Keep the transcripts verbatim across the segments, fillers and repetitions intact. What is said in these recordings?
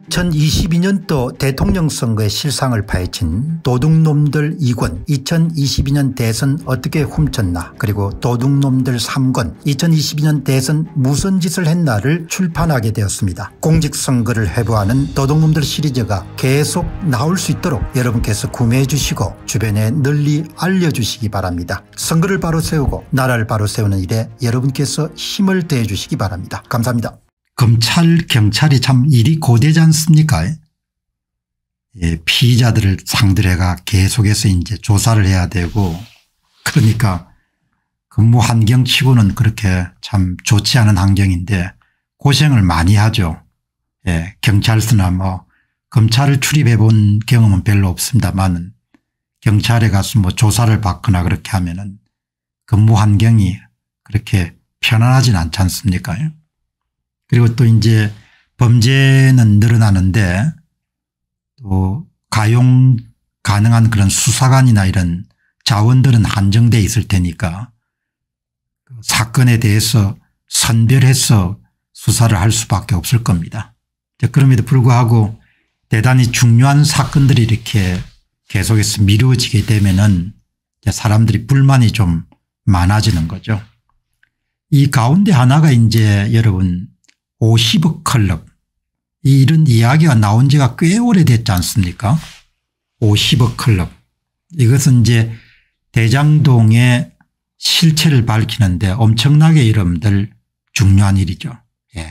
이천이십이 년도 대통령 선거의 실상을 파헤친 도둑놈들 이 권 이천이십이 년 대선 어떻게 훔쳤나, 그리고 도둑놈들 삼 권 이천이십이 년 대선 무슨 짓을 했나를 출판하게 되었습니다. 공직선거를 회부하는 도둑놈들 시리즈가 계속 나올 수 있도록 여러분께서 구매해 주시고 주변에 널리 알려주시기 바랍니다. 선거를 바로 세우고 나라를 바로 세우는 일에 여러분께서 힘을 더해 주시기 바랍니다. 감사합니다. 검찰 경찰이 참 일이 고되지 않습니까? 예, 피의자들을 상대로 해가 계속해서 이제 조사를 해야 되고, 그러니까 근무 환경치고는 그렇게 참 좋지 않은 환경인데 고생을 많이 하죠. 예, 경찰서나 뭐 검찰을 출입해 본 경험은 별로 없습니다만 경찰에 가서 뭐 조사를 받거나 그렇게 하면은 근무 환경이 그렇게 편안하진 않지 않습니까? 그리고 또 이제 범죄는 늘어나는데 또 가용 가능한 그런 수사관이나 이런 자원들은 한정돼 있을 테니까 사건에 대해서 선별해서 수사를 할 수밖에 없을 겁니다. 그럼에도 불구하고 대단히 중요한 사건들이 이렇게 계속해서 미루어지게 되면은 사람들이 불만이 좀 많아지는 거죠. 이 가운데 하나가 이제 여러분 오십억 클럽, 이런 이야기가 나온 지가 꽤 오래됐지 않습니까? 오십억 클럽. 이것은 이제 대장동의 실체를 밝히는데 엄청나게 여러분들 중요한 일이죠. 예.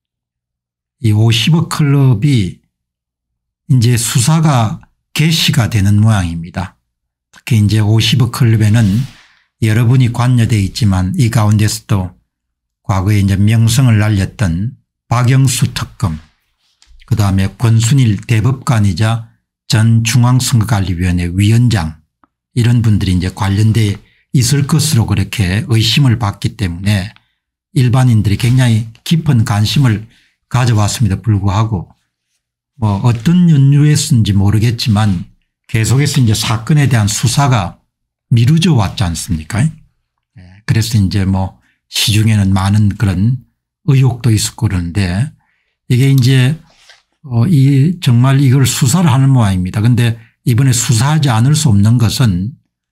이 오십억 클럽이 이제 수사가 개시가 되는 모양입니다. 특히 이제 오십억 클럽에는 여러분이 관여되어 있지만 이 가운데서도 과거에 이제 명성을 날렸던 박영수 특검, 그다음에 권순일 대법관이자 전 중앙선거관리위원회 위원장, 이런 분들이 이제 관련돼 있을 것으로 그렇게 의심을 받기 때문에 일반인들이 굉장히 깊은 관심을 가져왔음에도 불구하고 뭐 어떤 연유였는지 모르겠지만 계속해서 이제 사건에 대한 수사가 미루어져 왔지 않습니까? 그래서 이제 뭐 시중에는 많은 그런 의혹도 있었고 그러는데 이게 이제 어 이 정말 이걸 수사를 하는 모양입니다. 그런데 이번에 수사하지 않을 수 없는 것은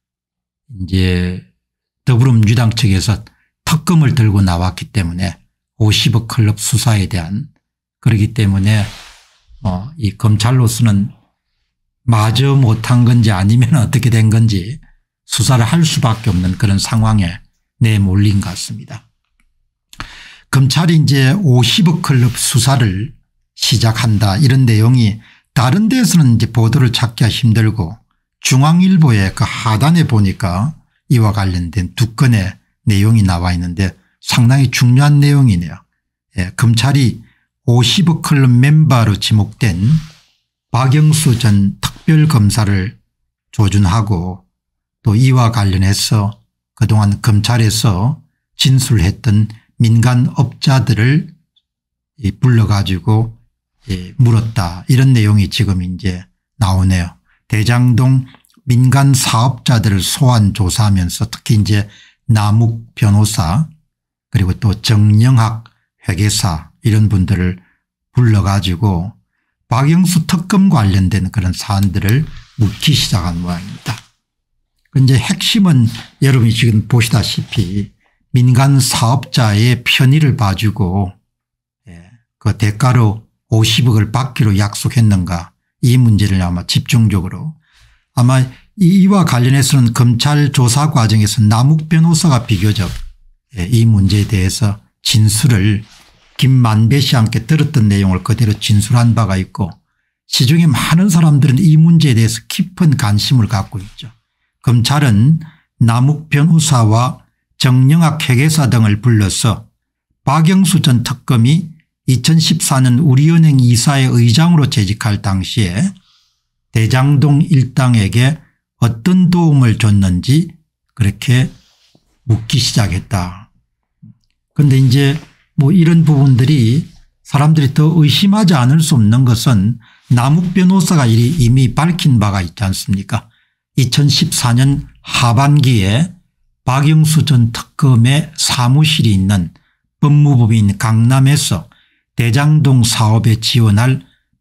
이제 더불어민주당 측에서 특검을 들고 나왔기 때문에 오십억 클럽 수사에 대한, 그렇기 때문에 어 이 검찰로서는 마저 못한 건지 아니면 어떻게 된 건지 수사를 할 수밖에 없는 그런 상황에 내몰린 것 같습니다. 검찰이 이제 오십억 클럽 수사를 시작한다, 이런 내용이 다른 데서는 이제 보도를 찾기가 힘들고 중앙일보의 그 하단에 보니까 이와 관련된 두 건의 내용이 나와 있는데 상당히 중요한 내용이네요. 예, 검찰이 오십억 클럽 멤버로 지목된 박영수 전 특별검사를 조준하고 또 이와 관련해서 그동안 검찰에서 진술했던 민간업자들을 불러가지고 물었다, 이런 내용이 지금 이제 나오네요. 대장동 민간 사업자들을 소환 조사하면서 특히 이제 남욱 변호사 그리고 또 정영학 회계사 이런 분들을 불러가지고 박영수 특검 관련된 그런 사안들을 묻기 시작한 모양입니다. 이제 핵심은 여러분이 지금 보시다시피 민간 사업자의 편의를 봐주고 그 대가로 오십억을 받기로 약속했는가, 이 문제를 아마 집중적으로, 아마 이와 관련해서는 검찰 조사 과정에서 남욱 변호사가 비교적 이 문제에 대해서 진술을 김만배 씨와 함께 들었던 내용을 그대로 진술한 바가 있고 시중에 많은 사람들은 이 문제에 대해서 깊은 관심을 갖고 있죠. 검찰은 남욱 변호사와 정영학 회계사 등을 불러서 박영수 전 특검이 이천십사 년 우리은행 이사의 의장으로 재직할 당시에 대장동 일당에게 어떤 도움을 줬는지 그렇게 묻기 시작했다. 그런데 이제 뭐 이런 부분들이 사람들이 더 의심하지 않을 수 없는 것은 남욱 변호사가 이미 밝힌 바가 있지 않습니까? 이천십사 년 하반기에 박영수 전 특검의 사무실이 있는 법무법인 강남에서 대장동 사업에 지원할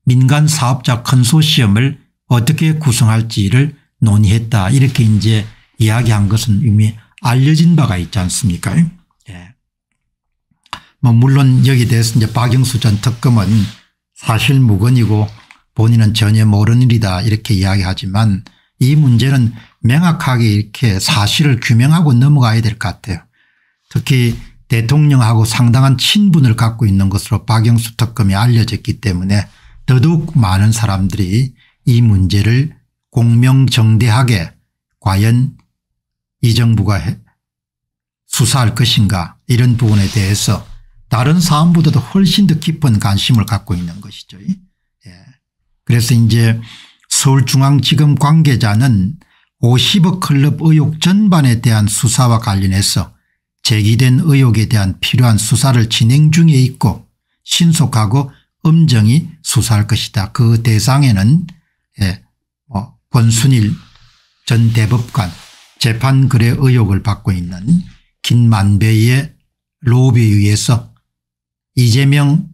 민간 사업자 컨소시엄을 어떻게 구성할지를 논의했다. 이렇게 이제 이야기한 것은 이미 알려진 바가 있지 않습니까? 예. 뭐 물론 여기에 대해서 이제 박영수 전 특검은 사실 무근이고 본인은 전혀 모르는 일이다 이렇게 이야기하지만 이 문제는 명확하게 이렇게 사실을 규명하고 넘어가야 될 것 같아요. 특히 대통령하고 상당한 친분을 갖고 있는 것으로 박영수 특검이 알려졌기 때문에 더더욱 많은 사람들이 이 문제를 공명정대하게 과연 이 정부가 수사할 것인가 이런 부분에 대해서 다른 사안보다도 훨씬 더 깊은 관심을 갖고 있는 것이죠. 예. 그래서 이제 서울중앙지검 관계자는 오십억 클럽 의혹 전반에 대한 수사와 관련해서 제기된 의혹에 대한 필요한 수사를 진행 중에 있고 신속하고 엄정히 수사할 것이다. 그 대상에는 예, 뭐 권순일 전 대법관 재판거래 의혹을 받고 있는 김만배의 로비에 의해서 이재명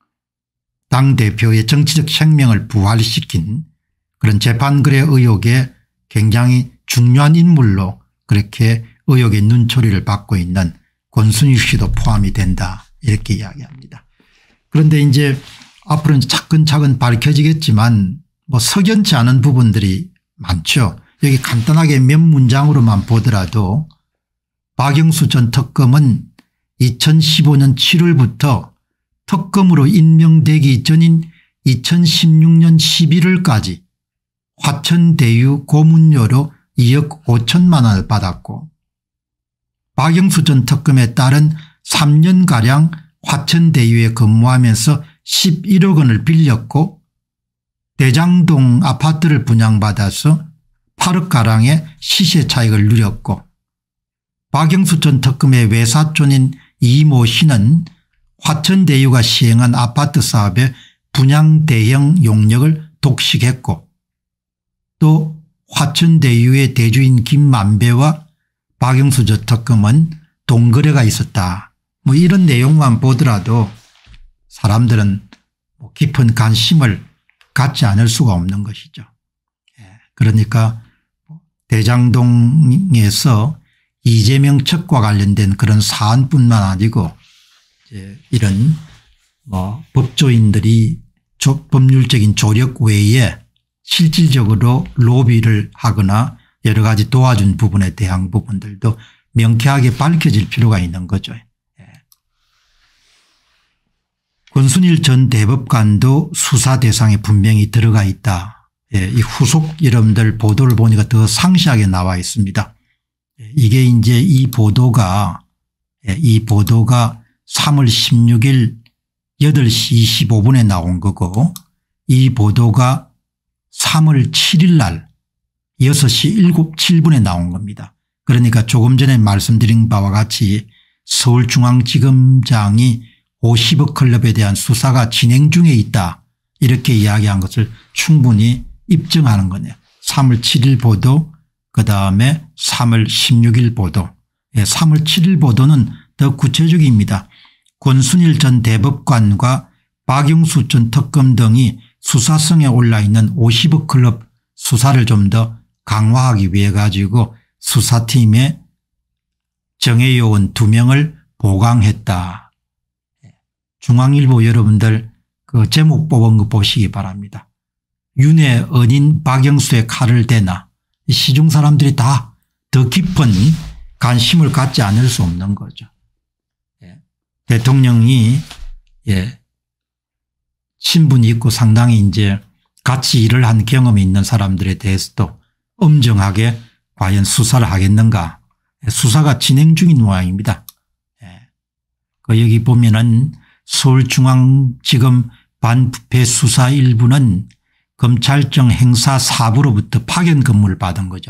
당대표의 정치적 생명을 부활시킨 그런 재판거래 의혹에 굉장히 중요한 인물로 그렇게 의혹의 눈초리를 받고 있는 권순일 씨도 포함이 된다 이렇게 이야기합니다. 그런데 이제 앞으로는 차근차근 밝혀지겠지만 뭐 석연치 않은 부분들이 많죠. 여기 간단하게 몇 문장으로만 보더라도 박영수 전 특검은 이천십오 년 칠월부터 특검으로 임명되기 전인 이천십육 년 십일월까지 화천대유 고문료로 이억 오천만 원을 받았고 박영수 전 특검에 따른 삼 년가량 화천대유에 근무하면서 십일억 원을 빌렸고 대장동 아파트를 분양받아서 팔억가량의 시세 차익을 누렸고 박영수 전 특검의 외사촌인 이모 씨는 화천대유가 시행한 아파트 사업의 분양 대형 용역을 독식했고 또 화천대유의 대주인 김만배와 박영수 전 특검은 동거래가 있었다. 뭐 이런 내용만 보더라도 사람들은 깊은 관심을 갖지 않을 수가 없는 것이죠. 그러니까 대장동에서 이재명 측과 관련된 그런 사안뿐만 아니고 이제 이런 뭐 법조인들이 조, 법률적인 조력 외에 실질적으로 로비를 하거나 여러 가지 도와준 부분에 대한 부분들도 명쾌하게 밝혀질 필요가 있는 거죠. 예. 권순일 전 대법관도 수사 대상에 분명히 들어가 있다. 예. 이 후속 여러분들 보도를 보니까 더 상세하게 나와 있습니다. 예. 이게 이제 이 보도가 예. 이 보도가 삼월 십육일 여덟 시 이십오 분에 나온 거고 이 보도가 삼월 칠일 날 여섯 시 칠 분에 나온 겁니다. 그러니까 조금 전에 말씀드린 바와 같이 서울중앙지검장이 오십억 클럽에 대한 수사가 진행 중에 있다 이렇게 이야기한 것을 충분히 입증하는 거네요. 삼월 칠일 보도 그다음에 삼월 십육일 보도. 예, 삼월 칠일 보도는 더 구체적입니다. 권순일 전 대법관과 박영수 전 특검 등이 수사성에 올라있는 오십억 클럽 수사를 좀 더 강화하기 위해 가지고 수사팀에 정혜요원 두 명을 보강했다. 중앙일보 여러분들 그 제목 뽑은 거 보시기 바랍니다. 윤의 언인 박영수의 칼을 대나 시중 사람들이 다 더 깊은 관심을 갖지 않을 수 없는 거죠. 예. 대통령이 예. 신분이 있고 상당히 이제 같이 일을 한 경험이 있는 사람들에 대해서도 엄정하게 과연 수사를 하겠는가. 수사가 진행 중인 모양입니다. 예. 그 여기 보면은 서울중앙지검 반부패 수사 일부는 검찰청 행사 사부로부터 파견 근무를 받은 거죠.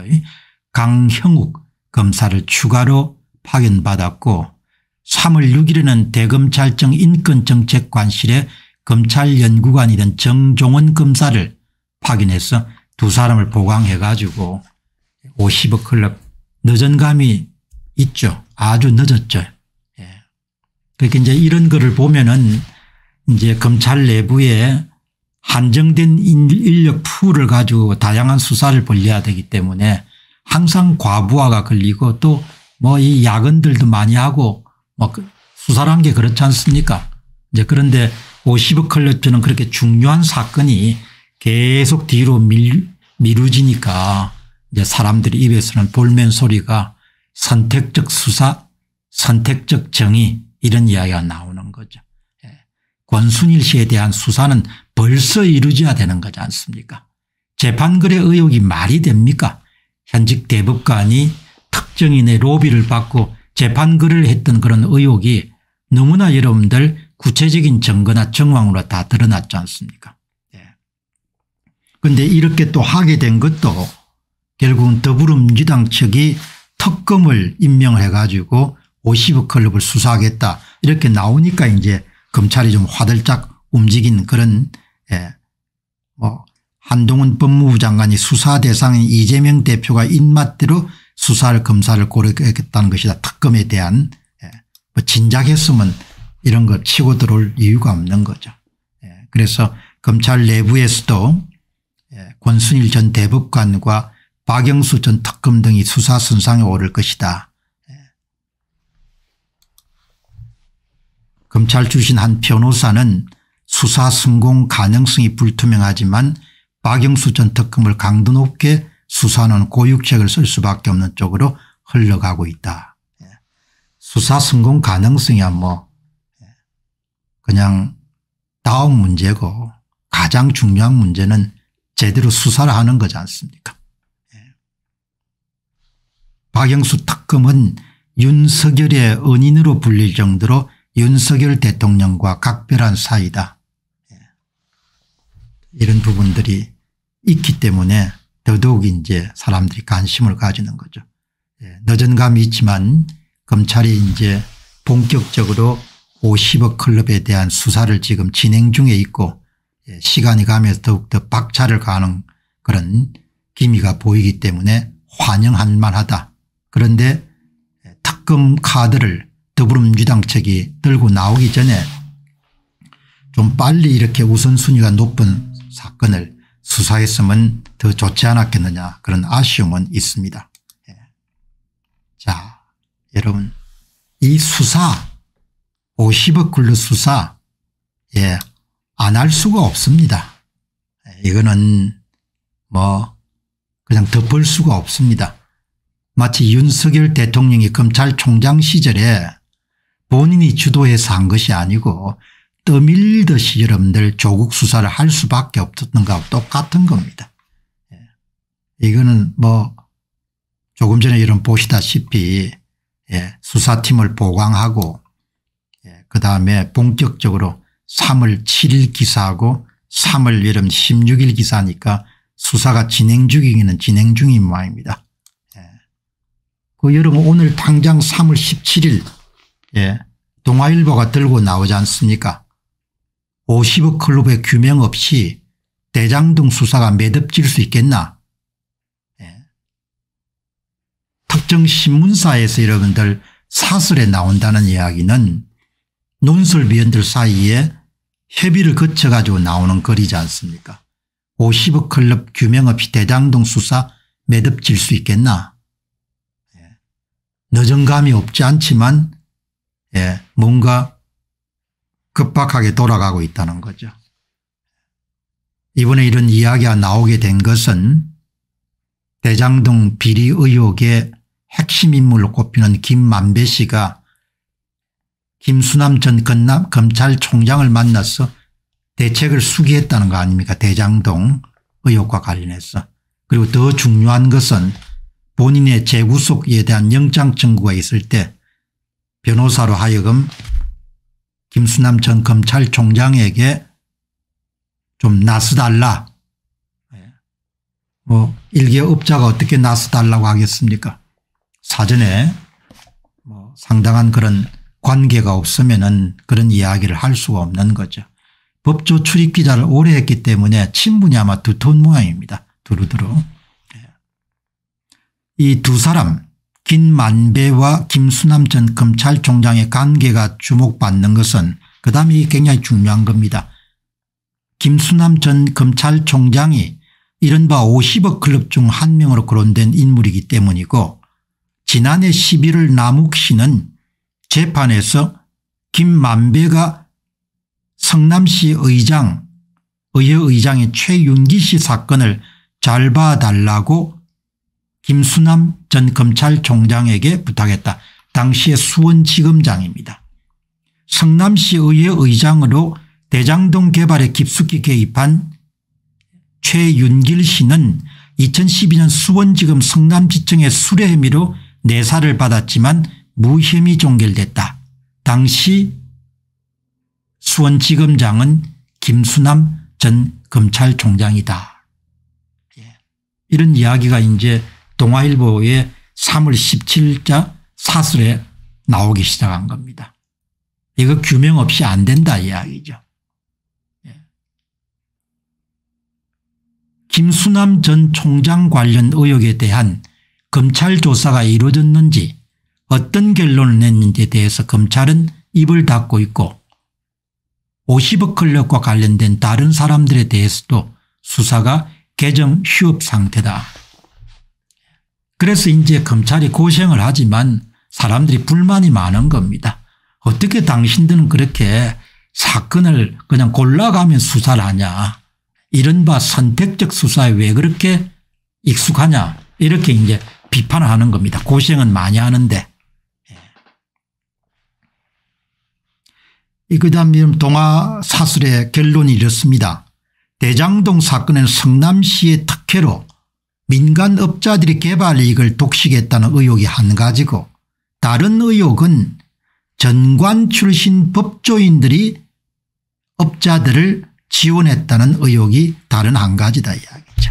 강형욱 검사를 추가로 파견받았고 삼월 육일에는 대검찰청 인권정책관실에 검찰연구관이던 정종원 검사를 파견해서 두 사람을 보강해 가지고 오십억 클럽 늦은 감이 있죠. 아주 늦었죠. 예. 그러니까 이제 이런 거를 보면은 이제 검찰 내부에 한정된 인력 풀을 가지고 다양한 수사를 벌려야 되기 때문에 항상 과부하가 걸리고 또 뭐 이 야근들도 많이 하고 뭐 수사란 게 그렇지 않습니까? 이제 그런데 오십억 클럽처럼 그렇게 중요한 사건이 계속 뒤로 밀, 미루지니까 이제 사람들이 입에서는 볼멘 소리가 선택적 수사, 선택적 정의 이런 이야기가 나오는 거죠. 권순일 씨에 대한 수사는 벌써 이루어져야 되는 거지 않습니까? 재판거래 의혹이 말이 됩니까? 현직 대법관이 특정인의 로비를 받고 재판거래를 했던 그런 의혹이 너무나 여러분들 구체적인 증거나 정황으로 다 드러났지 않습니까? 그런데 예. 이렇게 또 하게 된 것도 결국은 더불어민주당 측이 특검을 임명을 해가지고 오십억 클럽을 수사하겠다 이렇게 나오니까 이제 검찰이 좀 화들짝 움직인 그런 예, 뭐 한동훈 법무부 장관이 수사 대상인 이재명 대표가 입맛대로 수사를 검사를 고르겠다는 것이다. 특검에 대한 예, 뭐 진작했으면 이런 거 치고 들어올 이유가 없는 거죠. 예, 그래서 검찰 내부에서도 예, 권순일 전 대법관과 박영수 전 특검 등이 수사 선상에 오를 것이다. 검찰 출신 한 변호사는 수사 성공 가능성이 불투명하지만 박영수 전 특검을 강도 높게 수사는 고육책을 쓸 수밖에 없는 쪽으로 흘러가고 있다. 수사 성공 가능성이야 뭐 그냥 다음 문제고 가장 중요한 문제는 제대로 수사를 하는 거지 않습니까? 박영수 특검은 윤석열의 은인으로 불릴 정도로 윤석열 대통령과 각별한 사이다. 이런 부분들이 있기 때문에 더더욱 이제 사람들이 관심을 가지는 거죠. 늦은 감이 있지만 검찰이 이제 본격적으로 오십억 클럽에 대한 수사를 지금 진행 중에 있고 시간이 가면서 더욱더 박차를 가는 그런 기미가 보이기 때문에 환영할 만하다. 그런데 특검 카드를 더불어민주당 측이 들고 나오기 전에 좀 빨리 이렇게 우선순위가 높은 사건을 수사했으면 더 좋지 않았겠느냐 그런 아쉬움은 있습니다. 자, 여러분 이 수사 오십억 클럽 수사 예, 안 할 수가 없습니다. 이거는 뭐 그냥 덮을 수가 없습니다. 마치 윤석열 대통령이 검찰총장 시절에 본인이 주도해서 한 것이 아니고 떠밀리듯이 여러분들 조국 수사를 할 수밖에 없었던 것과 똑같은 겁니다. 이거는 뭐 조금 전에 여러분 보시다시피 수사팀을 보강하고 그다음에 본격적으로 삼월 칠일 기사하고 삼월 여러분 십육일 기사니까 수사가 진행 중이기는 진행 중인 모양입니다. 그 여러분 오늘 당장 삼월 십칠일 예, 동아일보가 들고 나오지 않습니까? 오십억 클럽의 규명 없이 대장동 수사가 매듭질 수 있겠나? 예. 특정 신문사에서 여러분들 사설에 나온다는 이야기는 논설위원들 사이에 협의를 거쳐가지고 나오는 글이지 않습니까? 오십억 클럽 규명 없이 대장동 수사 매듭질 수 있겠나? 늦은 감이 없지 않지만 예, 뭔가 급박하게 돌아가고 있다는 거죠. 이번에 이런 이야기가 나오게 된 것은 대장동 비리 의혹의 핵심 인물로 꼽히는 김만배 씨가 김수남 전 검찰총장을 만나서 대책을 수기했다는 거 아닙니까? 대장동 의혹과 관련해서. 그리고 더 중요한 것은 본인의 재구속에 대한 영장 청구가 있을 때 변호사로 하여금 김수남 전 검찰총장에게 좀 나서달라. 뭐 일개 업자가 어떻게 나서달라고 하겠습니까? 사전에 뭐 상당한 그런 관계가 없으면은 그런 이야기를 할 수가 없는 거죠. 법조 출입 기자를 오래 했기 때문에 친분이 아마 두터운 모양입니다. 두루두루. 이 두 사람 김만배와 김수남 전 검찰총장의 관계가 주목받는 것은 그다음에 굉장히 중요한 겁니다. 김수남 전 검찰총장이 이른바 오십억 클럽 중 한 명으로 거론된 인물이기 때문이고, 지난해 십일월 남욱시는 재판에서 김만배가 성남시 의장, 의회 의장의 최윤기 씨 사건을 잘 봐달라고 김수남 전 검찰총장에게 부탁했다. 당시의 수원지검장입니다. 성남시 의회 의장으로 대장동 개발에 깊숙이 개입한 최윤길 씨는 이천십이 년 수원지검 성남지청의 수뢰 혐의로 내사를 받았지만 무혐의 종결됐다. 당시 수원지검장은 김수남 전 검찰총장이다. 예. 이런 이야기가 이제 동아일보의 삼월 십칠일자 사설에 나오기 시작한 겁니다. 이거 규명 없이 안 된다 이야기죠. 예. 김수남 전 총장 관련 의혹에 대한 검찰 조사가 이루어졌는지 어떤 결론을 냈는지에 대해서 검찰은 입을 닫고 있고, 오십억 클럽과 관련된 다른 사람들에 대해서도 수사가 개점 휴업 상태다. 그래서 이제 검찰이 고생을 하지만 사람들이 불만이 많은 겁니다. 어떻게 당신들은 그렇게 사건을 그냥 골라가면 수사를 하냐. 이른바 선택적 수사에 왜 그렇게 익숙하냐. 이렇게 이제 비판을 하는 겁니다. 고생은 많이 하는데. 그 다음에 동아사설의 결론이 이렇습니다. 대장동 사건은 성남시의 특혜로 민간업자들이 개발 이익을 독식했다는 의혹이 한 가지고, 다른 의혹은 전관 출신 법조인들이 업자들을 지원했다는 의혹이 다른 한 가지다 이야기죠.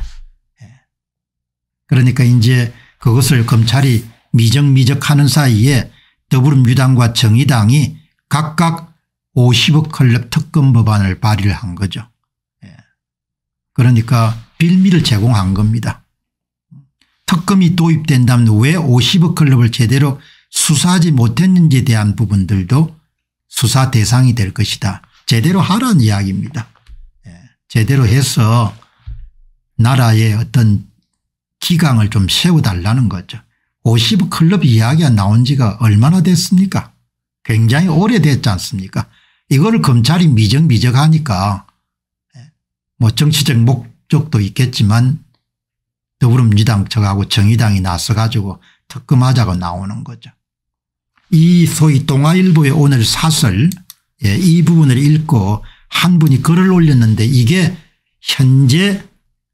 그러니까 이제 그것을 검찰이 미적미적하는 사이에 더불어민주당과 정의당이 각각 오십억 클럽 특검 법안을 발의를 한 거죠. 그러니까 빌미를 제공한 겁니다. 특검이 도입된다면 왜 오십억 클럽을 제대로 수사하지 못했는지에 대한 부분들도 수사 대상이 될 것이다. 제대로 하라는 이야기입니다. 제대로 해서 나라의 어떤 기강을 좀 세워달라는 거죠. 오십억 클럽 이야기가 나온 지가 얼마나 됐습니까? 굉장히 오래됐지 않습니까? 이거를 검찰이 미적미적하니까 뭐 정치적 목적도 있겠지만 더불어민주당 측하고 정의당이 나서 가지고 특검하자고 나오는 거죠. 이 소위 동아일보의 오늘 사설, 예, 이 부분을 읽고 한 분이 글을 올렸는데 이게 현재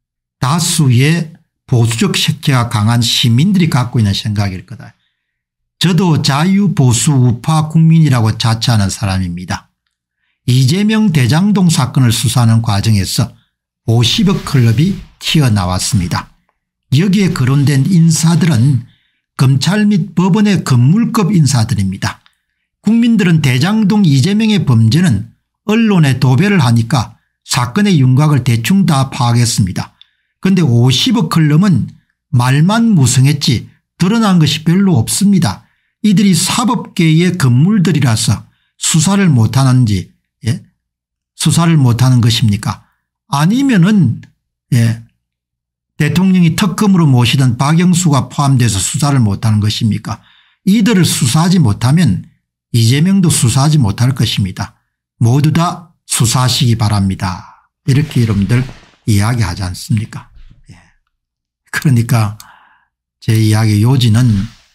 다수의 보수적 색채가 강한 시민들이 갖고 있는 생각일 거다. 저도 자유보수 우파 국민이라고 자처하는 사람입니다. 이재명 대장동 사건을 수사하는 과정에서 오십억 클럽이 튀어나왔습니다. 여기에 거론된 인사들은 검찰 및 법원의 건물급 인사들입니다. 국민들은 대장동 이재명의 범죄는 언론에 도배를 하니까 사건의 윤곽을 대충 다 파악했습니다. 그런데 오십억 클럽은 말만 무성했지 드러난 것이 별로 없습니다. 이들이 사법계의 건물들이라서 수사를 못하는지, 예? 수사를 못하는 것입니까? 아니면은 예. 대통령이 특검으로 모시던 박영수가 포함돼서 수사를 못하는 것입니까? 이들을 수사하지 못하면 이재명도 수사하지 못할 것입니다. 모두 다 수사하시기 바랍니다. 이렇게 여러분들 이야기하지 않습니까? 예. 그러니까 제 이야기 요지는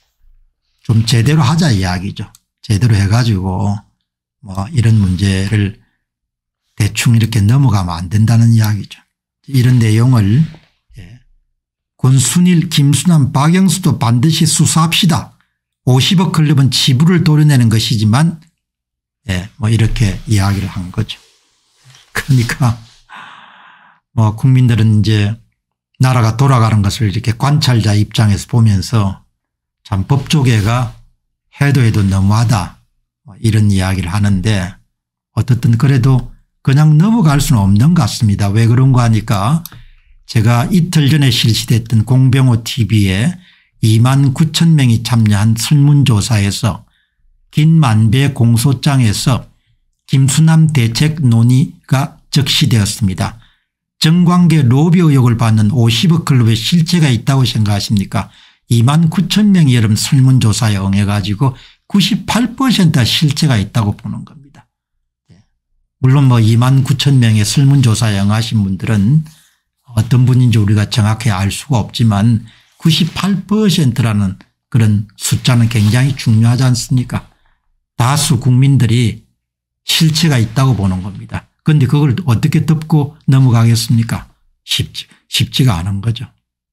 좀 제대로 하자 이야기죠. 제대로 해가지고 뭐 이런 문제를 대충 이렇게 넘어가면 안 된다는 이야기죠. 이런 내용을 예. 권순일, 김수남, 박영수도 반드시 수사합시다. 오십억 클럽은 지불을 도려내는 것이지만 예. 뭐 이렇게 이야기를 한 거죠. 그러니까 뭐 국민들은 이제 나라가 돌아가는 것을 이렇게 관찰자 입장에서 보면서 참 법조계가 해도 해도 너무하다 이런 이야기를 하는데 어떻든 그래도 그냥 넘어갈 수는 없는 것 같습니다. 왜 그런가 하니까 제가 이틀 전에 실시됐던 공병호 티비에 이만 구천 명이 참여한 설문조사에서 김만배 공소장에서 김수남 대책 논의가 적시되었습니다. 정관계 로비 의혹을 받는 오십억 클럽에 실체가 있다고 생각하십니까? 이만 구천 명이 여러분 설문조사에 응해가지고 구십팔 퍼센트가 실체가 있다고 보는 겁니다. 물론 뭐 이만 구천 명의 설문조사에 응하신 분들은 어떤 분인지 우리가 정확히 알 수가 없지만 구십팔 퍼센트라는 그런 숫자는 굉장히 중요하지 않습니까? 다수 국민들이 실체가 있다고 보는 겁니다. 그런데 그걸 어떻게 덮고 넘어가겠습니까? 쉽지, 쉽지가 않은 거죠.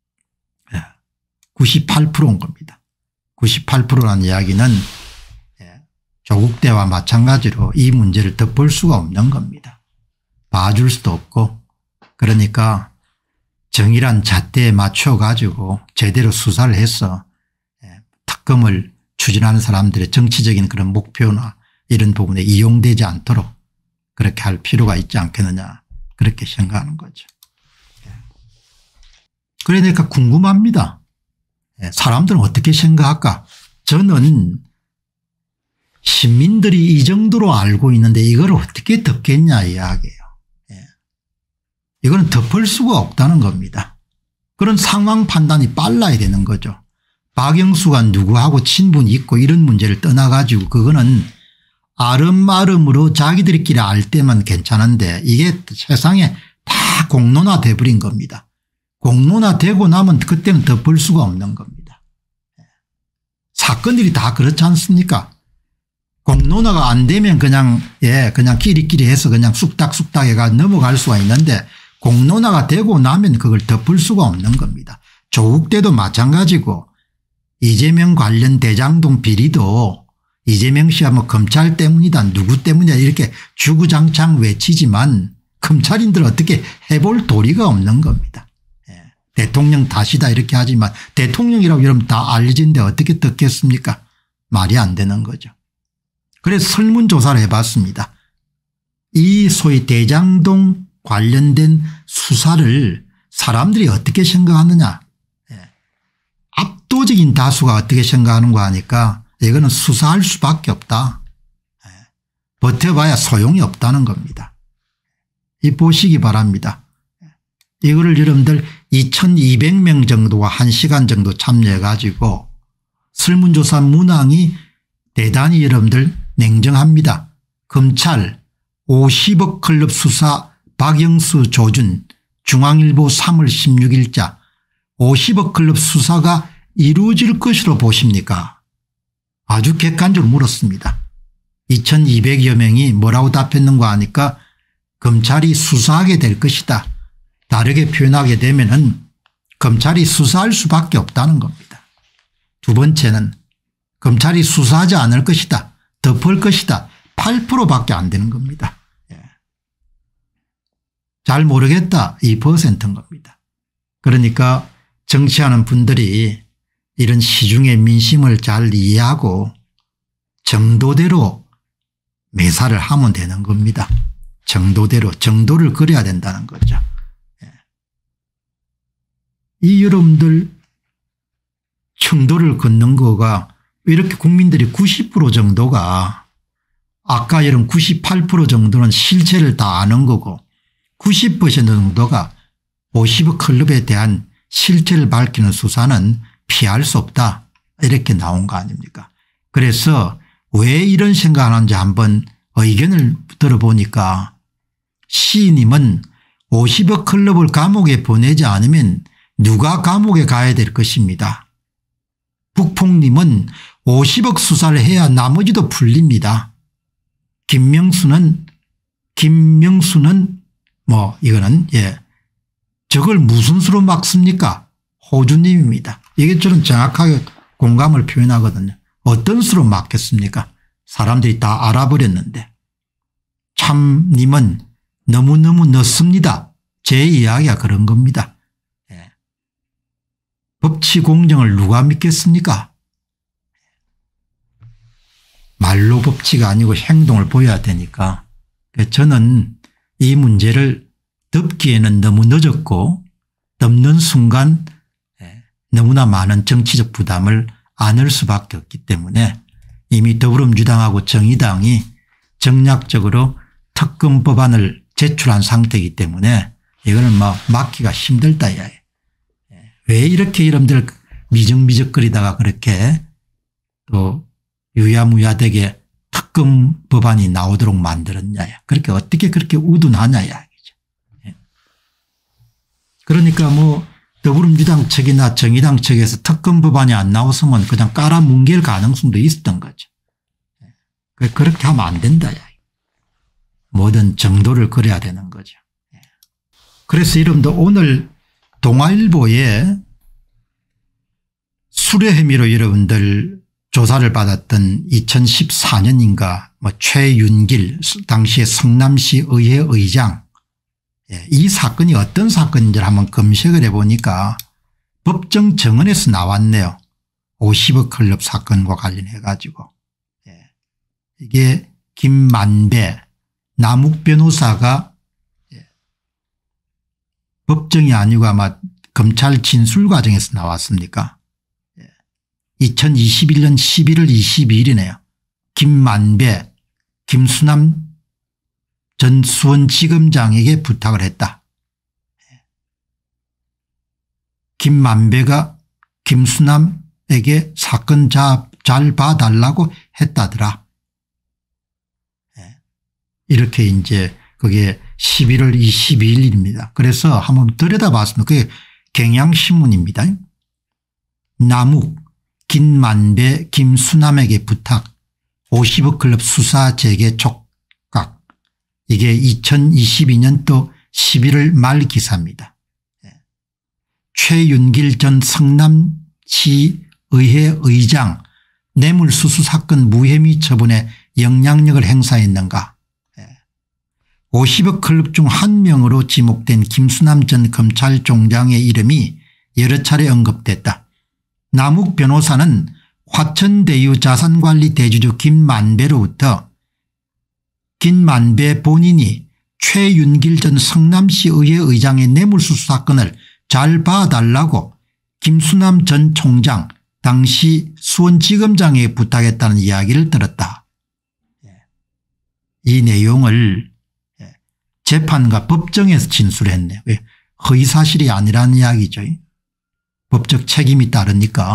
구십팔 퍼센트인 겁니다. 구십팔 퍼센트라는 이야기는 조국 때와 마찬가지로 이 문제를 덮을 수가 없는 겁니다. 봐줄 수도 없고 그러니까 정의란 잣대에 맞춰 가지고 제대로 수사를 해서 특검을 추진하는 사람들의 정치적인 그런 목표나 이런 부분에 이용되지 않도록 그렇게 할 필요가 있지 않겠느냐 그렇게 생각하는 거죠. 그러니까 궁금합니다. 사람들은 어떻게 생각할까? 저는 시민들이 이 정도로 알고 있는데 이걸 어떻게 덮겠냐 이야기예요. 이거는 덮을 수가 없다는 겁니다. 그런 상황 판단이 빨라야 되는 거죠. 박영수가 누구하고 친분이 있고 이런 문제를 떠나가지고 그거는 아름아름으로 자기들끼리 알 때만 괜찮은데 이게 세상에 다 공론화돼 버린 겁니다. 공론화되고 나면 그때는 덮을 수가 없는 겁니다. 사건들이 다 그렇지 않습니까? 공론화가 안 되면 그냥 예 그냥 끼리끼리 해서 그냥 쑥닥쑥닥 해가 넘어갈 수가 있는데 공론화가 되고 나면 그걸 덮을 수가 없는 겁니다. 조국 때도 마찬가지고 이재명 관련 대장동 비리도 이재명 씨가 뭐 검찰 때문이다 누구 때문이다 이렇게 주구장창 외치지만 검찰인들 어떻게 해볼 도리가 없는 겁니다. 예. 대통령 탓이다 이렇게 하지만 대통령이라고 여러분 다 알려진데 어떻게 덮겠습니까? 말이 안 되는 거죠. 그래서 설문조사를 해봤습니다. 이 소위 대장동 관련된 수사를 사람들이 어떻게 생각하느냐. 예. 압도적인 다수가 어떻게 생각하는 거 하니까 이거는 수사할 수밖에 없다. 예. 버텨봐야 소용이 없다는 겁니다. 이 보시기 바랍니다. 이거를 여러분들 이천이백 명 정도가 한 시간 정도 참여해 가지고 설문조사 문항이 대단히 여러분들 냉정합니다. 검찰 오십억 클럽 수사 박영수 조준 중앙일보 삼월 십육일자 오십억 클럽 수사가 이루어질 것으로 보십니까? 아주 객관적으로 물었습니다. 이천이백여 명이 뭐라고 답했는가 하니까 검찰이 수사하게 될 것이다. 다르게 표현하게 되면은 검찰이 수사할 수밖에 없다는 겁니다. 두 번째는 검찰이 수사하지 않을 것이다. 덮을 것이다. 팔 퍼센트밖에 안 되는 겁니다. 예. 잘 모르겠다. 이 퍼센트인 겁니다. 그러니까 정치하는 분들이 이런 시중의 민심을 잘 이해하고 정도대로 매사를 하면 되는 겁니다. 정도대로 정도를 그려야 된다는 거죠. 예. 이 여러분들 청도를 걷는 거가 이렇게 국민들이 구십 퍼센트 정도가 아까 여러분 구십팔 퍼센트 정도는 실체를 다 아는 거고 구십 퍼센트 정도가 오십억 클럽에 대한 실체를 밝히는 수사는 피할 수 없다 이렇게 나온 거 아닙니까? 그래서 왜 이런 생각하는지 한번 의견을 들어보니까 시인님은 오십억 클럽을 감옥에 보내지 않으면 누가 감옥에 가야 될 것입니다. 북풍님은 오십억 수사를 해야 나머지도 풀립니다. 김명수는 김명수는 뭐 이거는 예 저걸 무슨 수로 막습니까? 호주님입니다. 이게 저는 정확하게 공감을 표현하거든요. 어떤 수로 막겠습니까? 사람들이 다 알아버렸는데. 참님은 너무너무 늦습니다. 제 이야기가 그런 겁니다. 예. 법치 공정을 누가 믿겠습니까? 말로 법치가 아니고 행동을 보여야 되니까 저는 이 문제를 덮기에는 너무 늦었고 덮는 순간 너무나 많은 정치적 부담을 안을 수밖에 없기 때문에 이미 더불어민주당하고 정의당이 정략적으로 특검 법안을 제출한 상태이기 때문에 이거는 뭐 막기가 힘들다 이야기. 왜 이렇게 이름들 미적미적거리다가 그렇게 또 유야무야되게 특검 법안이 나오도록 만들었냐. 그렇게 어떻게 그렇게 우둔하냐 이야기죠. 그러니까 뭐 더불어민주당 측이나 정의당 측에서 특검 법안이 안 나왔으면 그냥 깔아뭉갤 가능성도 있었던 거죠. 그렇게 하면 안 된다. 뭐든 정도를 그려야 되는 거죠. 그래서 이름도 오늘 동아일보에 수뢰 혐의로 여러분들 조사를 받았던 이천십사 년인가 뭐 최윤길 당시의 성남시 의회 의장, 이 사건이 어떤 사건인지를 한번 검색을 해보니까 법정 정언에서 나왔네요. 오십억 클럽 사건과 관련해 가지고. 이게 김만배 남욱 변호사가 법정이 아니고 아마 검찰 진술 과정에서 나왔습니까? 이천이십일 년 십일월 이십이일이네요. 김만배 김수남 전 수원지검장에게 부탁을 했다. 김만배가 김수남에게 사건 자, 잘 봐달라고 했다더라. 이렇게 이제 그게 십일월 이십이일입니다. 그래서 한번 들여다봤습니다. 그게 경향신문입니다. 남욱 김만배 김수남에게 부탁 오십억 클럽 수사 재개 촉각. 이게 이천이십이 년도 십일월 말 기사입니다. 최윤길 전 성남시 의회 의장 뇌물수수 사건 무혐의 처분에 영향력을 행사했는가. 오십억 클럽 중 한 명으로 지목된 김수남 전 검찰총장의 이름이 여러 차례 언급됐다. 남욱 변호사는 화천대유 자산관리 대주주 김만배로부터 김만배 본인이 최윤길 전 성남시 의회 의장의 뇌물수수 사건을 잘 봐달라고 김수남 전 총장 당시 수원지검장에게 부탁했다는 이야기를 들었다. 이 내용을 재판과 법정에서 진술했네요. 허위사실이 아니라는 이야기죠. 법적 책임이 따르니까.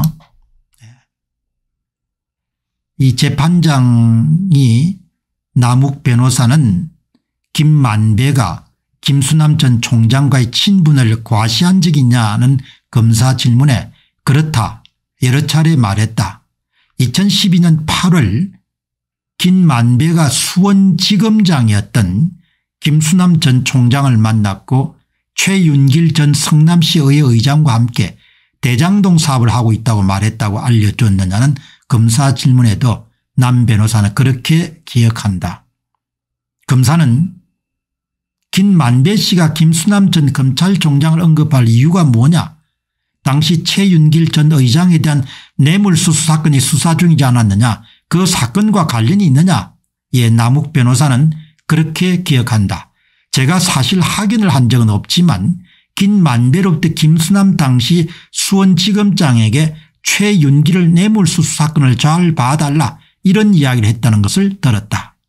이 재판장이 남욱 변호사는 김만배가 김수남 전 총장과의 친분을 과시한 적이 있냐는 검사 질문에 그렇다 여러 차례 말했다. 이천십이 년 팔월 김만배가 수원지검장이었던 김수남 전 총장을 만났고 최윤길 전 성남시 의회 의장과 함께 대장동 사업을 하고 있다고 말했다고 알려줬느냐는 검사 질문에도 남 변호사는 그렇게 기억한다. 검사는 김만배 씨가 김수남 전 검찰총장을 언급할 이유가 뭐냐. 당시 최윤길 전 의장에 대한 뇌물수수 사건이 수사 중이지 않았느냐. 그 사건과 관련이 있느냐. 예, 남욱 변호사는 그렇게 기억한다. 제가 사실 확인을 한 적은 없지만 김만배로부터 김수남 당시 수원지검장에게 최윤길을 뇌물수수 사건을 잘 봐달라 이런 이야기를 했다는 것을 들었다.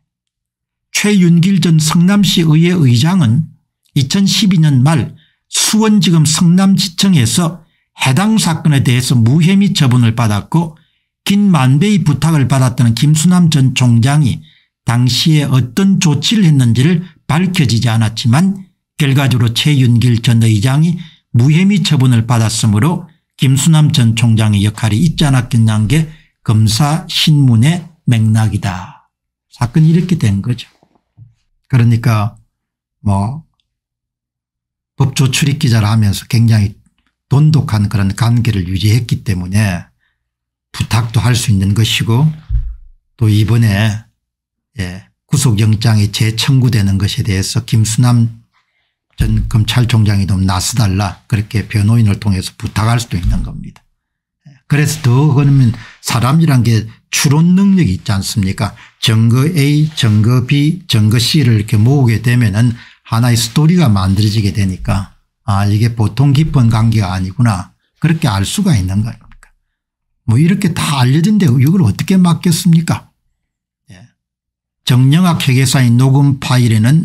최윤길 전 성남시 의회 의장은 이천십이 년 말 수원지검 성남지청에서 해당 사건에 대해서 무혐의 처분을 받았고 김만배의 부탁을 받았다는 김수남 전 총장이 당시에 어떤 조치를 했는지를 밝혀지지 않았지만 결과적으로 최윤길 전 의장이 무혐의 처분을 받았으므로 김수남 전 총장의 역할이 있지 않았겠냐는 게 검사 신문의 맥락이다. 사건이 이렇게 된 거죠. 그러니까 뭐 법조 출입기자를 하면서 굉장히 돈독한 그런 관계를 유지했기 때문에 부탁도 할 수 있는 것이고 또 이번에 예, 구속영장이 재청구되는 것에 대해서 김수남 전 검찰총장이 좀 나서달라 그렇게 변호인을 통해서 부탁할 수도 있는 겁니다. 그래서 더 그러면 사람이란 게 추론 능력이 있지 않습니까? 증거 A, 증거 B, 증거 C를 이렇게 모으게 되면은 하나의 스토리가 만들어지게 되니까 아 이게 보통 깊은 관계가 아니구나 그렇게 알 수가 있는 겁니까? 뭐 이렇게 다 알려진데 이걸 어떻게 막겠습니까? 예. 정영학 회계사의 녹음 파일에는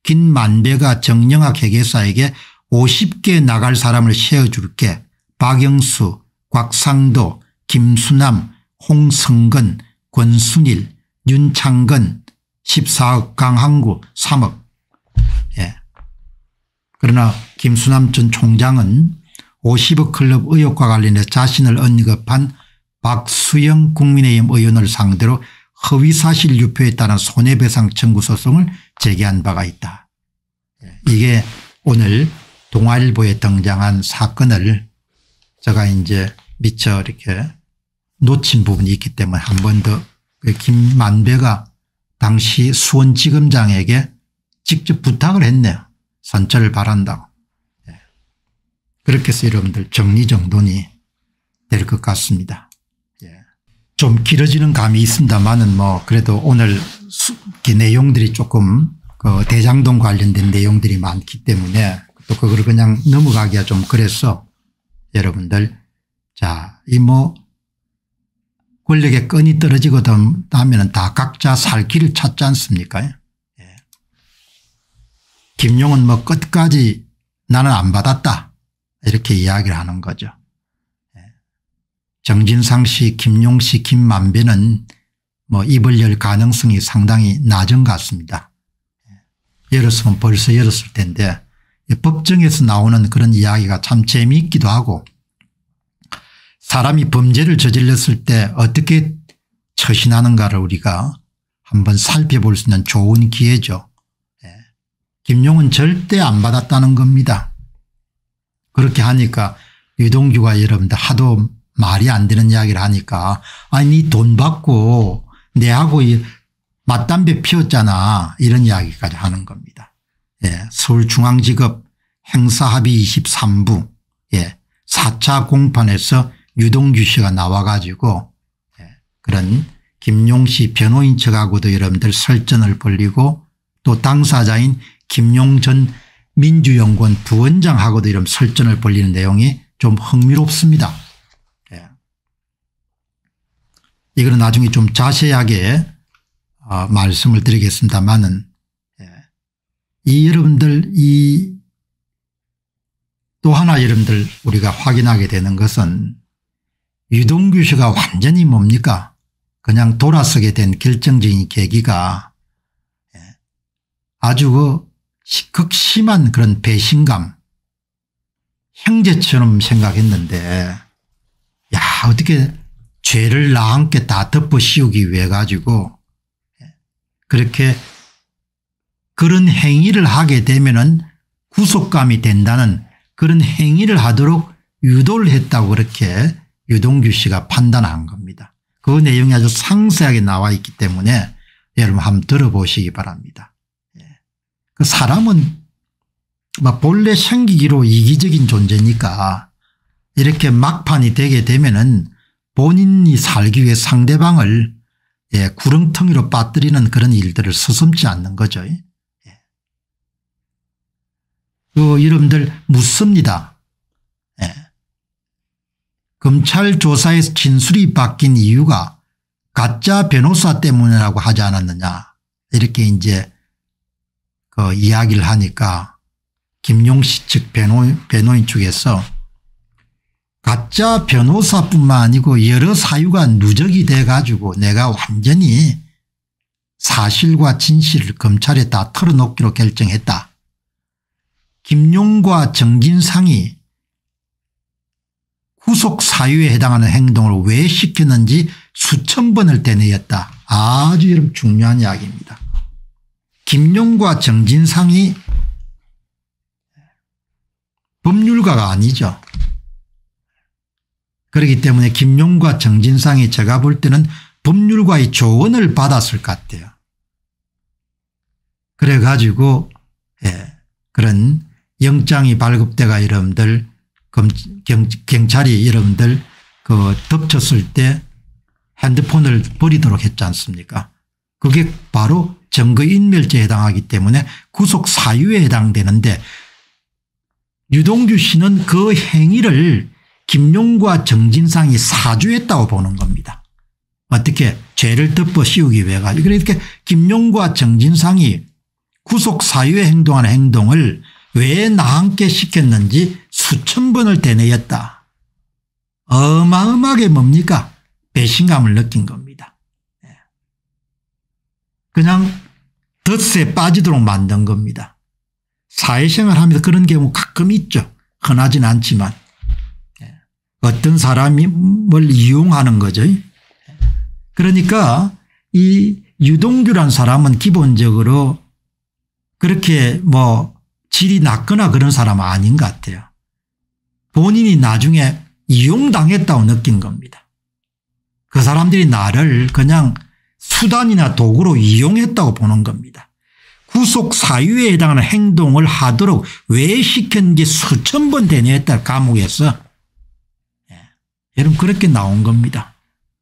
김만배가 정영학 회계사에게 오십 개 나갈 사람을 세워줄게. 박영수, 곽상도, 김수남, 홍성근, 권순일, 윤창건 십사억, 강항구 삼억. 예. 그러나 김수남 전 총장은 오십억 클럽 의혹과 관련해 자신을 언급한 박수영 국민의힘 의원을 상대로 허위사실 유포에 따른 손해배상 청구 소송을 제기한 바가 있다. 이게 오늘 동아일보에 등장한 사건을 제가 이제 미처 이렇게 놓친 부분이 있기 때문에 한 번 더 김만배가 당시 수원지검장에게 직접 부탁을 했네요. 선처를 바란다고. 그렇게 해서 여러분들 정리정돈이 될 것 같습니다. 좀 길어지는 감이 있습니다만은 뭐 그래도 오늘 내용들이 조금 그 대장동 관련된 내용들이 많기 때문에 또 그걸 그냥 넘어가기가 좀 그래서 여러분들 자, 이 뭐 권력의 끈이 떨어지고 나면은 다 각자 살 길을 찾지 않습니까? 예. 김용은 뭐 끝까지 나는 안 받았다 이렇게 이야기를 하는 거죠. 예. 정진상 씨, 김용 씨, 김만배는 뭐 입을 열 가능성이 상당히 낮은 것 같습니다. 예. 열었으면 벌써 열었을 텐데 법정에서 나오는 그런 이야기가 참 재미있기도 하고 사람이 범죄를 저질렀을 때 어떻게 처신하는가를 우리가 한번 살펴볼 수 있는 좋은 기회죠. 예. 김용은 절대 안 받았다는 겁니다. 그렇게 하니까 유동규가 여러분들 하도 말이 안 되는 이야기를 하니까 아니 니 돈 받고 내하고 맞담배 피웠잖아 이런 이야기까지 하는 겁니다. 예. 서울중앙지법 행사합의 이십삼 부 예. 사 차 공판에서 유동규 씨가 나와 가지고 그런 김용 씨 변호인 척하고도 여러분들 설전을 벌이고 또 당사자인 김용 전 민주연구원 부원장하고도 이런 설전을 벌이는 내용이 좀 흥미롭습니다. 예. 이거는 나중에 좀 자세하게 어, 말씀을 드리겠습니다만은 예. 이 여러분들 이 또 하나 여러분들 우리가 확인하게 되는 것은 유동규 씨가 완전히 뭡니까 그냥 돌아서게 된 결정적인 계기가 아주 그 극심한 그런 배신감 형제처럼 생각했는데 야 어떻게 죄를 나 함께 다 덮어 씌우기 위해 가지고 그렇게 그런 행위를 하게 되면은 구속감이 된다는 그런 행위를 하도록 유도를 했다고 그렇게 유동규 씨가 판단한 겁니다. 그 내용이 아주 상세하게 나와 있기 때문에 여러분 한번 들어보시기 바랍니다. 그 사람은 막 본래 생기기로 이기적인 존재니까 이렇게 막판이 되게 되면은 본인이 살기 위해 상대방을 예, 구렁텅이로 빠뜨리는 그런 일들을 서슴지 않는 거죠. 예. 그 여러분들 묻습니다. 예. 검찰 조사에서 진술이 바뀐 이유가 가짜 변호사 때문이라고 하지 않았느냐 이렇게 이제 그 이야기를 하니까 김용 씨 측 변호, 변호인 측에서 가짜 변호사뿐만 아니고 여러 사유가 누적이 돼 가지고 내가 완전히 사실과 진실을 검찰에 다 털어놓기로 결정했다. 김용과 정진상이 후속 사유에 해당하는 행동을 왜 시켰는지 수천 번을 되뇌었다. 아주 여러분 중요한 이야기입니다. 김용과 정진상이 법률가가 아니죠. 그렇기 때문에 김용과 정진상이 제가 볼 때는 법률가의 조언을 받았을 것 같아요. 그래 가지고 예, 그런 영장이 발급돼가 여러분들 검, 경, 경찰이 여러분들 그 덮쳤을 때 핸드폰을 버리도록 했지 않습니까? 그게 바로 증거인멸죄에 해당하기 때문에 구속 사유에 해당되는데 유동규 씨는 그 행위를 김용과 정진상이 사주했다고 보는 겁니다. 어떻게 죄를 덮어 씌우기 위해 가지고 이렇게 김용과 정진상이 구속 사유에 행동하는 행동을 왜 나와 함께 시켰는지 수천 번을 되뇌었다. 어마어마하게 뭡니까? 배신감을 느낀 겁니다. 그냥 덫에 빠지도록 만든 겁니다. 사회생활 하면서 그런 경우 가끔 있죠. 흔하진 않지만. 어떤 사람이 뭘 이용하는 거죠. 그러니까 이 유동규란 사람은 기본적으로 그렇게 뭐 질이 낮거나 그런 사람은 아닌 것 같아요. 본인이 나중에 이용당했다고 느낀 겁니다. 그 사람들이 나를 그냥 수단이나 도구로 이용했다고 보는 겁니다. 구속 사유에 해당하는 행동을 하도록 왜 시켰는지 수천 번 되뇌었다 감옥에서. 예. 여러분 그렇게 나온 겁니다.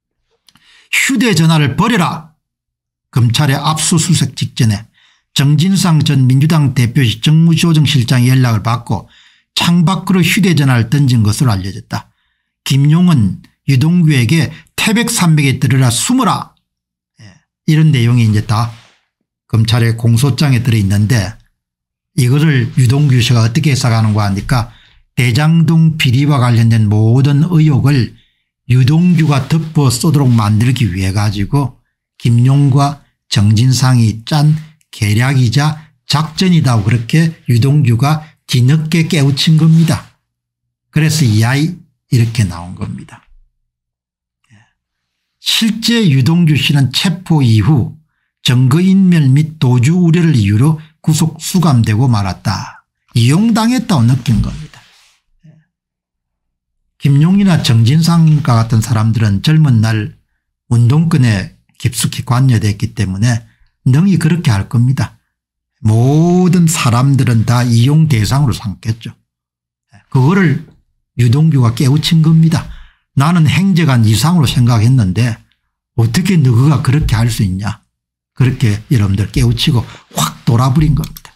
휴대전화를 버려라. 검찰의 압수수색 직전에 정진상 전 민주당 대표시 정무조정실장이 연락을 받고 창밖으로 휴대전화를 던진 것으로 알려졌다. 김용은 유동규에게 태백 산맥에 들어라 숨어라. 예. 이런 내용이 이제 다 검찰의 공소장에 들어있는데 이거를 유동규 씨가 어떻게 해석하는가 하니까 대장동 비리와 관련된 모든 의혹을 유동규가 덮어 쏘도록 만들기 위해 가지고 김용과 정진상이 짠 계략이자 작전이다. 그렇게 유동규가 뒤늦게 깨우친 겁니다. 그래서 이 아이 이렇게 나온 겁니다. 실제 유동규 씨는 체포 이후 증거인멸 및 도주 우려를 이유로 구속 수감되고 말았다. 이용당했다고 느낀 겁니다. 김용이나 정진상과 같은 사람들은 젊은 날 운동권에 깊숙이 관여됐기 때문에 능히 그렇게 할 겁니다. 모든 사람들은 다 이용 대상으로 삼겠죠. 그거를 유동규가 깨우친 겁니다. 나는 행정안 이상으로 생각했는데 어떻게 너가 그렇게 할 수 있냐. 그렇게 여러분들 깨우치고 확 돌아버린 겁니다.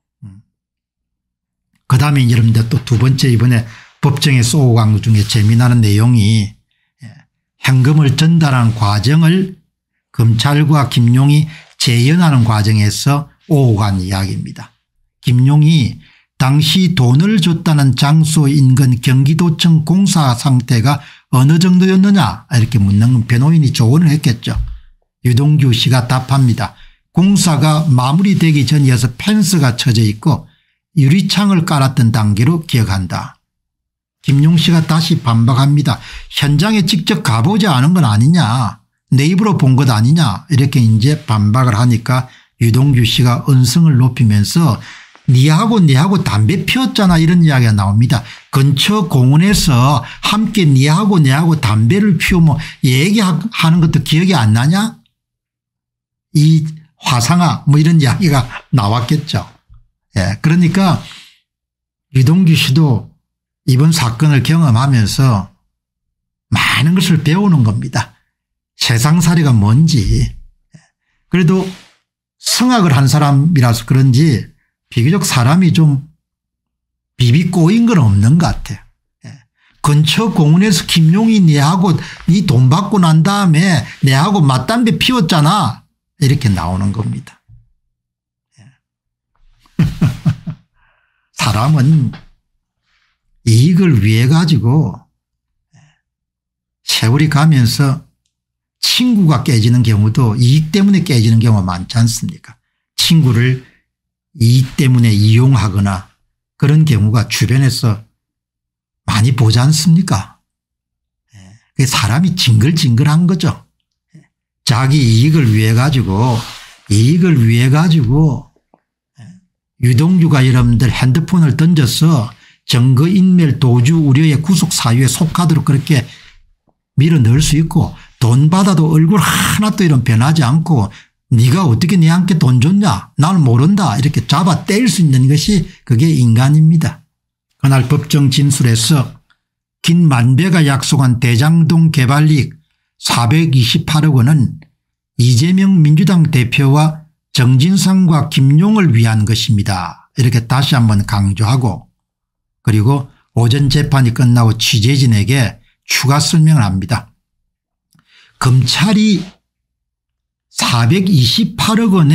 그다음에 여러분들 또 두 번째 이번에 법정에 쏘고 간 것 중에 재미나는 내용이 현금을 전달하는 과정을 검찰과 김용이 재연하는 과정에서 오고 간 이야기입니다. 김용이 당시 돈을 줬다는 장소 인근 경기도청 공사 상태가 어느 정도였느냐 이렇게 묻는 건 변호인이 조언을 했겠죠. 유동규 씨가 답합니다. 공사가 마무리되기 전이어서 펜스가 쳐져 있고 유리창을 깔았던 단계로 기억한다. 김용 씨가 다시 반박합니다. 현장에 직접 가보지 않은 건 아니냐. 내 입으로 본 것 아니냐. 이렇게 이제 반박을 하니까 유동규 씨가 언성을 높이면서 니하고 니하고 담배 피웠잖아 이런 이야기가 나옵니다. 근처 공원에서 함께 니하고 니하고 담배를 피우면 얘기하는 것도 기억이 안 나냐. 이 화상아 뭐 이런 이야기가 나왔겠죠. 예, 그러니까 유동규 씨도 이번 사건을 경험하면서 많은 것을 배우는 겁니다. 세상살이가 뭔지. 그래도 성악을 한 사람이라서 그런지 비교적 사람이 좀 비비 꼬인 건 없는 것 같아요. 근처 공원에서 김용이 내하고 니 돈 받고 난 다음에 내하고 맞담배 피웠잖아. 이렇게 나오는 겁니다. 사람은 이익을 위해 가지고 세월이 가면서 친구가 깨지는 경우도 이익 때문에 깨지는 경우가 많지 않습니까? 친구를 이익 때문에 이용하거나 그런 경우가 주변에서 많이 보지 않습니까? 사람이 징글징글한 거죠. 자기 이익을 위해 가지고 이익을 위해 가지고 유동규가 여러분들 핸드폰을 던져서 증거인멸 도주 우려의 구속 사유에 속하도록 그렇게 밀어넣을 수 있고 돈 받아도 얼굴 하나도 이런 변하지 않고 네가 어떻게 내한테 돈 줬냐 나는 모른다 이렇게 잡아 떼일 수 있는 것이 그게 인간입니다. 그날 법정 진술에서 김만배가 약속한 대장동 개발이익 사백이십팔억 원은 이재명 민주당 대표와 정진상과 김용을 위한 것입니다. 이렇게 다시 한번 강조하고 그리고 오전 재판이 끝나고 취재진에게 추가 설명을 합니다. 검찰이 사백이십팔억 원의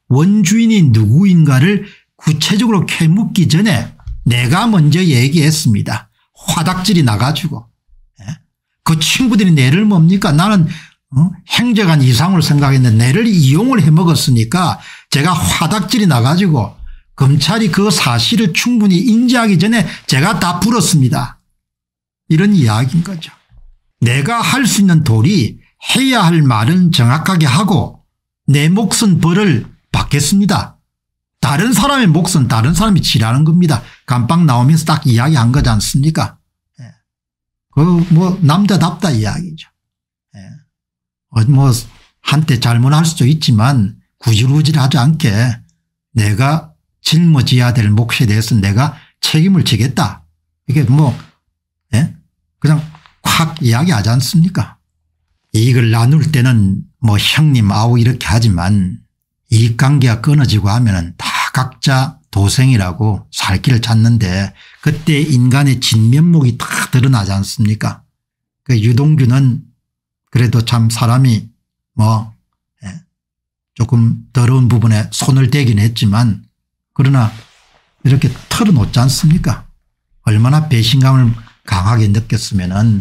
원주인이 누구인가를 구체적으로 캐묻기 전에 내가 먼저 얘기했습니다. 화닥질이 나가지고. 그 친구들이 내를 뭡니까 나는 어? 행정안 이상으로 생각했는데 내를 이용을 해먹었으니까 제가 화닥질이 나가지고 검찰이 그 사실을 충분히 인지하기 전에 제가 다 풀었습니다. 이런 이야기인 거죠. 내가 할 수 있는 도리 해야 할 말은 정확하게 하고 내 몫은 벌을 받겠습니다. 다른 사람의 몫은 다른 사람이 치라는 겁니다. 감방 나오면서 딱 이야기한 거지 않습니까? 예. 그 뭐 남자답다 이야기죠. 예. 어 뭐 한때 잘못할 수도 있지만 구질구질하지 않게 내가 짊어져야 될 몫에 대해서 내가 책임을 지겠다. 이게 뭐 예? 그냥 확 이야기하지 않습니까? 이익을 나눌 때는 뭐 형님 아우 이렇게 하지만 이익관계가 끊어지고 하면은 다 각자 도생이라고 살 길을 찾는데 그때 인간의 진면목이 다 드러나지 않습니까? 그 유동규는 그래도 참 사람이 뭐 예, 조금 더러운 부분에 손을 대긴 했지만 그러나 이렇게 털어놓지 않습니까? 얼마나 배신감을 강하게 느꼈으면은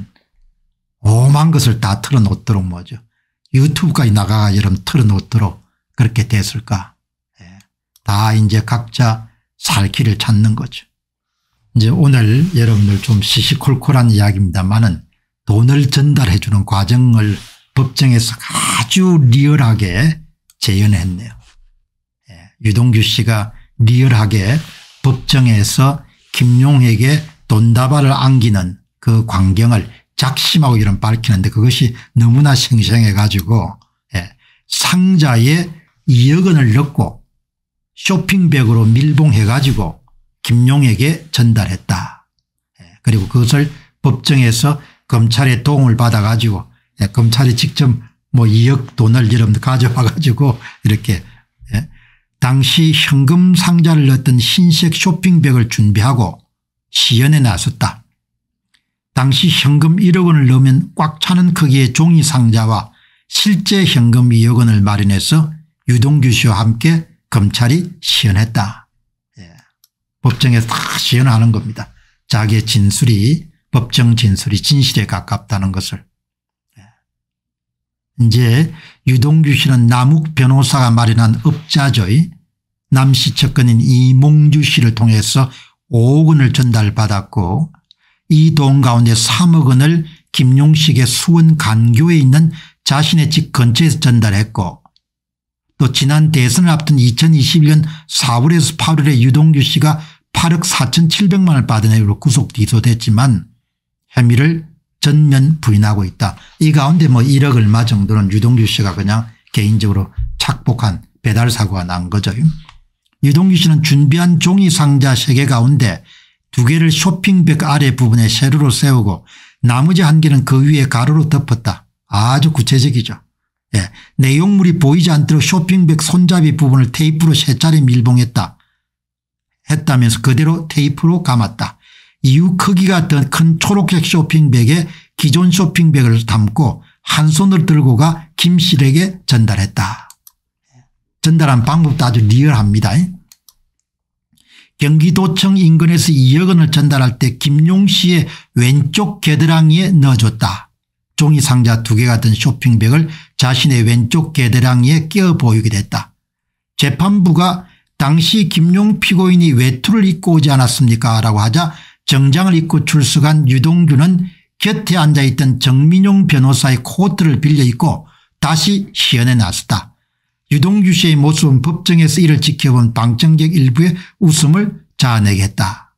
오만 것을 다 털어놓도록 뭐죠. 유튜브까지 나가가 이런 털어놓도록 그렇게 됐을까. 예. 다 이제 각자 살 길을 찾는 거죠. 이제 오늘 여러분들 좀 시시콜콜한 이야기입니다만은 돈을 전달해 주는 과정을 법정에서 아주 리얼하게 재현했네요. 예. 유동규 씨가 리얼하게 법정에서 김용에게 돈다발을 안기는 그 광경을 작심하고 이런 밝히는데 그것이 너무나 생생해 가지고 예. 상자에 이억 원을 넣고 쇼핑백으로 밀봉해 가지고 김용에게 전달했다. 예. 그리고 그것을 법정에서 검찰의 도움을 받아 가지고 예. 검찰이 직접 뭐 이억 돈을 여러분들 가져와 가지고 이렇게 예. 당시 현금 상자를 넣었던 흰색 쇼핑백을 준비하고 시연에 나섰다. 당시 현금 일억 원을 넣으면 꽉 차는 크기의 종이 상자와 실제 현금 이억 원을 마련해서 유동규 씨와 함께 검찰이 시연했다. 예. 법정에서 다 시연하는 겁니다. 자기의 진술이 법정 진술이 진실에 가깝다는 것을. 예. 이제 유동규 씨는 남욱 변호사가 마련한 업자조의 남씨 측근인 이몽주 씨를 통해서 오억 원을 전달받았고 이 돈 가운데 삼억 원을 김용식의 수원 간교에 있는 자신의 집 근처에서 전달했고 또 지난 대선을 앞둔 이천이십일 년 사월에서 팔월에 유동규 씨가 팔억 사천칠백만 원을 받은 혐의로 구속 기소됐지만 혐의를 전면 부인하고 있다. 이 가운데 뭐 일억 얼마 정도는 유동규 씨가 그냥 개인적으로 착복한 배달 사고가 난 거죠. 유동규 씨는 준비한 종이 상자 세 개 가운데 두 개를 쇼핑백 아래 부분에 세로로 세우고 나머지 한 개는 그 위에 가로로 덮었다. 아주 구체적이죠. 예. 내용물이 보이지 않도록 쇼핑백 손잡이 부분을 테이프로 세 차례 밀봉했다. 했다면서 그대로 테이프로 감았다. 이후 크기가 더 큰 초록색 쇼핑백에 기존 쇼핑백을 담고 한 손을 들고 가 김 씨에게 전달했다. 전달한 방법도 아주 리얼합니다. 경기도청 인근에서 이억 원을 전달할 때 김용 씨의 왼쪽 겨드랑이에 넣어줬다. 종이 상자 두 개가 든 쇼핑백을 자신의 왼쪽 겨드랑이에 끼워 보이게 됐다. 재판부가 당시 김용 피고인이 외투를 입고 오지 않았습니까? 라고 하자 정장을 입고 출석한 유동규는 곁에 앉아있던 정민용 변호사의 코트를 빌려 입고 다시 시연에 나섰다. 유동규 씨의 모습은 법정에서 이를 지켜본 방청객 일부의 웃음을 자아내게 했다.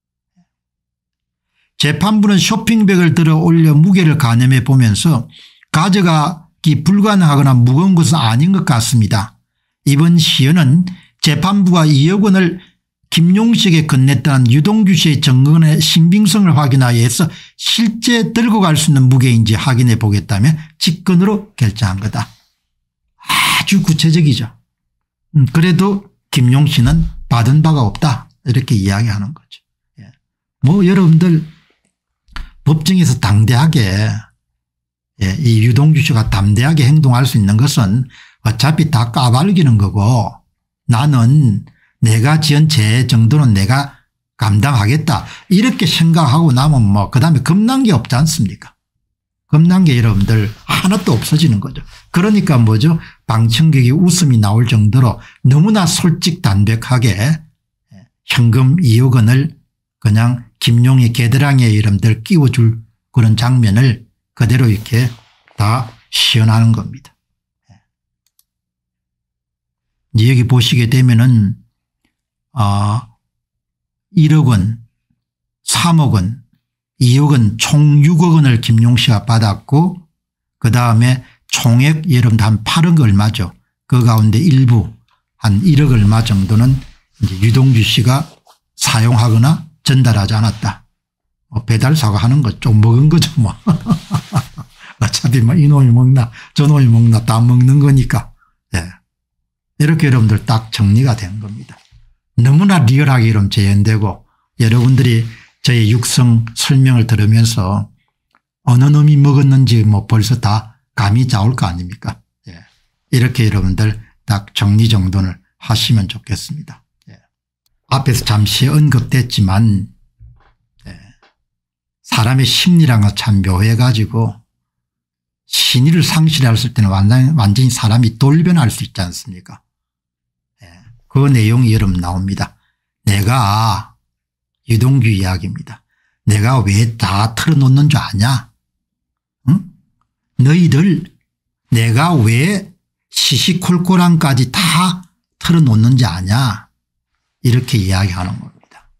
재판부는 쇼핑백을 들어 올려 무게를 가늠해 보면서 가져가기 불가능하거나 무거운 것은 아닌 것 같습니다. 이번 시연은 재판부가 이억 원을 김용식에 건넸다는 유동규 씨의 증언의 신빙성을 확인하기 위해서 실제 들고 갈 수 있는 무게인지 확인해 보겠다며 직권으로 결정한 거다. 아주 구체적이죠. 그래도 김용 씨는 받은 바가 없다 이렇게 이야기하는 거죠. 예. 뭐 여러분들 법정에서 당대하게 예. 이 유동규 씨가 담대하게 행동할 수 있는 것은 어차피 다 까발리는 거고 나는 내가 지은 죄 정도는 내가 감당하겠다 이렇게 생각하고 나면 뭐 그다음에 겁난 게 없지 않습니까? 겁난 게 여러분들 하나도 없어지는 거죠. 그러니까 뭐죠? 방청객이 웃음이 나올 정도로 너무나 솔직담백하게 현금 이억 원을 그냥 김용희 겨드랑이에 여러분들 끼워줄 그런 장면을 그대로 이렇게 다 시연하는 겁니다. 여기 보시게 되면은 아, 일억 원, 삼억 원, 이억 원 총 육억 원을 김용 씨가 받았고 그다음에 총액 여러분들 한 팔억 얼마죠. 그 가운데 일부 한 일억 얼마 정도는 이제 유동규 씨가 사용하거나 전달하지 않았다. 뭐 배달사가 하는 거 좀 먹은 거죠 뭐. 어차피 뭐 이놈이 먹나 저놈이 먹나 다 먹는 거니까. 네. 이렇게 여러분들 딱 정리가 된 겁니다. 너무나 리얼하게 이런 재현되고 여러분들이 저의 육성 설명을 들으면서 어느 놈이 먹었는지 뭐 벌써 다 감이 잡을 거 아닙니까? 예. 이렇게 여러분들 딱 정리정돈을 하시면 좋겠습니다. 예. 앞에서 잠시 언급됐지만 예. 사람의 심리라는 건 참 묘해 가지고 신의를 상실했을 때는 완전히, 완전히 사람이 돌변할 수 있지 않습니까? 예. 그 내용이 여러분 나옵니다. 내가 유동규 이야기입니다. 내가 왜 다 털어놓는 줄 아냐? 응? 너희들 내가 왜 시시콜콜한까지 다 털어놓는지 아냐? 이렇게 이야기하는 겁니다.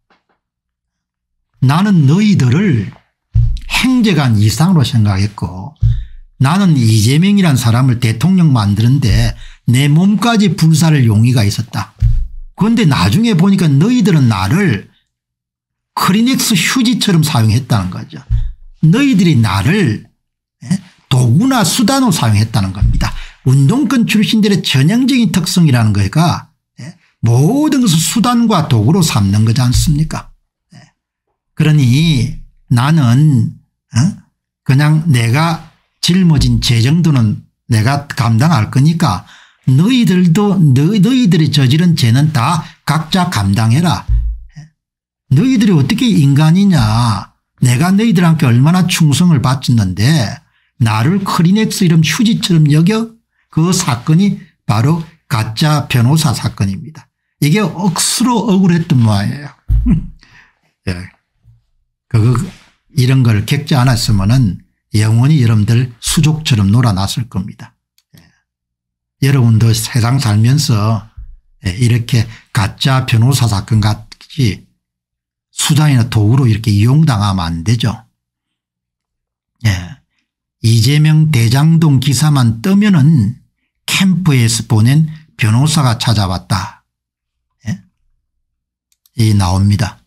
나는 너희들을 행제관 이상으로 생각했고 나는 이재명이라는 사람을 대통령 만드는데 내 몸까지 불사를 용의가 있었다. 그런데 나중에 보니까 너희들은 나를 크리넥스 휴지처럼 사용했다는 거죠. 너희들이 나를 도구나 수단으로 사용했다는 겁니다. 운동권 출신들의 전형적인 특성이라는 거가 모든 것을 수단과 도구로 삼는 거지 않습니까? 그러니 나는 그냥 내가 짊어진 죄 정도는 내가 감당할 거니까 너희들도 너희들이 저지른 죄는 다 각자 감당해라. 너희들이 어떻게 인간이냐. 내가 너희들한테 얼마나 충성을 바쳤는데 나를 크리넥스 이름 휴지처럼 여겨. 그 사건이 바로 가짜 변호사 사건입니다. 이게 억수로 억울했던 모양이에요. 예. 그거 이런 걸 겪지 않았으면은 영원히 여러분들 수족처럼 놀아났을 겁니다. 예. 여러분도 세상 살면서 예. 이렇게 가짜 변호사 사건 같이 수단이나 도구로 이렇게 이용당하면 안 되죠. 예. 이재명 대장동 기사만 뜨면은 캠프에서 보낸 변호사가 찾아왔다. 예? 이 나옵니다.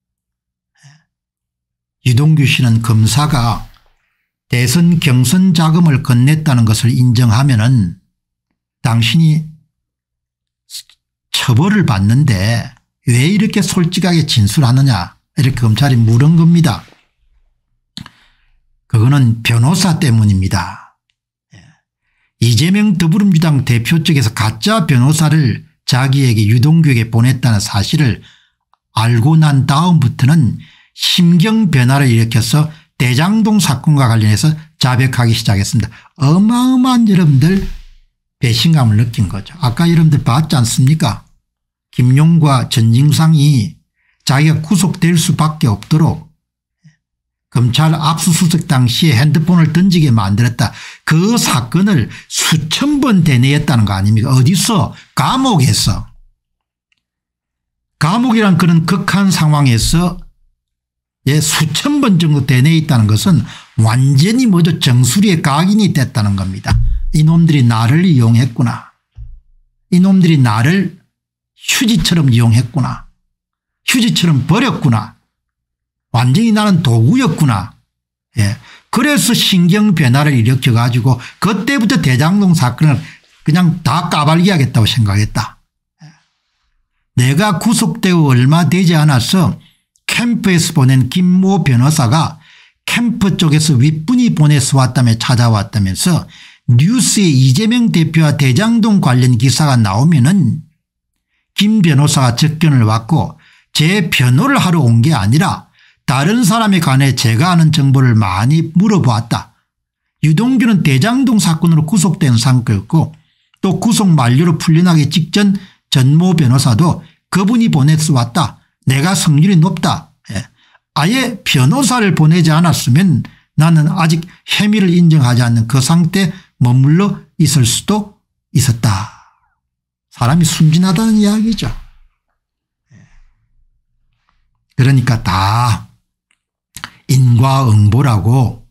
예. 유동규 씨는 검사가 대선 경선 자금을 건넸다는 것을 인정하면은 당신이 처벌을 받는데 왜 이렇게 솔직하게 진술하느냐 이렇게 검찰이 물은 겁니다. 그거는 변호사 때문입니다. 예. 이재명 더불어민주당 대표 측에서 가짜 변호사를 자기에게 유동규에게 보냈다는 사실을 알고 난 다음부터는 심경 변화를 일으켜서 대장동 사건과 관련해서 자백하기 시작했습니다. 어마어마한 여러분들 배신감을 느낀 거죠. 아까 여러분들 봤지 않습니까? 김용과 전징상이 자기가 구속될 수밖에 없도록 검찰 압수수색 당시에 핸드폰을 던지게 만들었다. 그 사건을 수천 번 되뇌었다는 거 아닙니까? 어디서? 감옥에서. 감옥이란 그런 극한 상황에서 예, 수천 번 정도 되뇌었다는 것은 완전히 뭐죠? 정수리에 각인이 됐다는 겁니다. 이놈들이 나를 이용했구나. 이놈들이 나를 휴지처럼 이용했구나. 휴지처럼 버렸구나. 완전히 나는 도구였구나. 예. 그래서 신경 변화를 일으켜 가지고 그때부터 대장동 사건을 그냥 다 까발기하겠다고 생각했다. 예. 내가 구속되고 얼마 되지 않아서 캠프에서 보낸 김모 변호사가 캠프 쪽에서 윗분이 보내서 왔다며 찾아왔다면서 뉴스에 이재명 대표와 대장동 관련 기사가 나오면은 김 변호사가 접견을 왔고 제 변호를 하러 온 게 아니라 다른 사람에 관해 제가 아는 정보를 많이 물어보았다. 유동규는 대장동 사건으로 구속된 상태였고 또 구속 만료로 풀려나기 직전 전모 변호사도 그분이 보내서 왔다. 내가 성률이 높다. 예. 아예 변호사를 보내지 않았으면 나는 아직 혐의를 인정하지 않는 그 상태에 머물러 있을 수도 있었다. 사람이 순진하다는 이야기죠. 그러니까 다 인과응보라고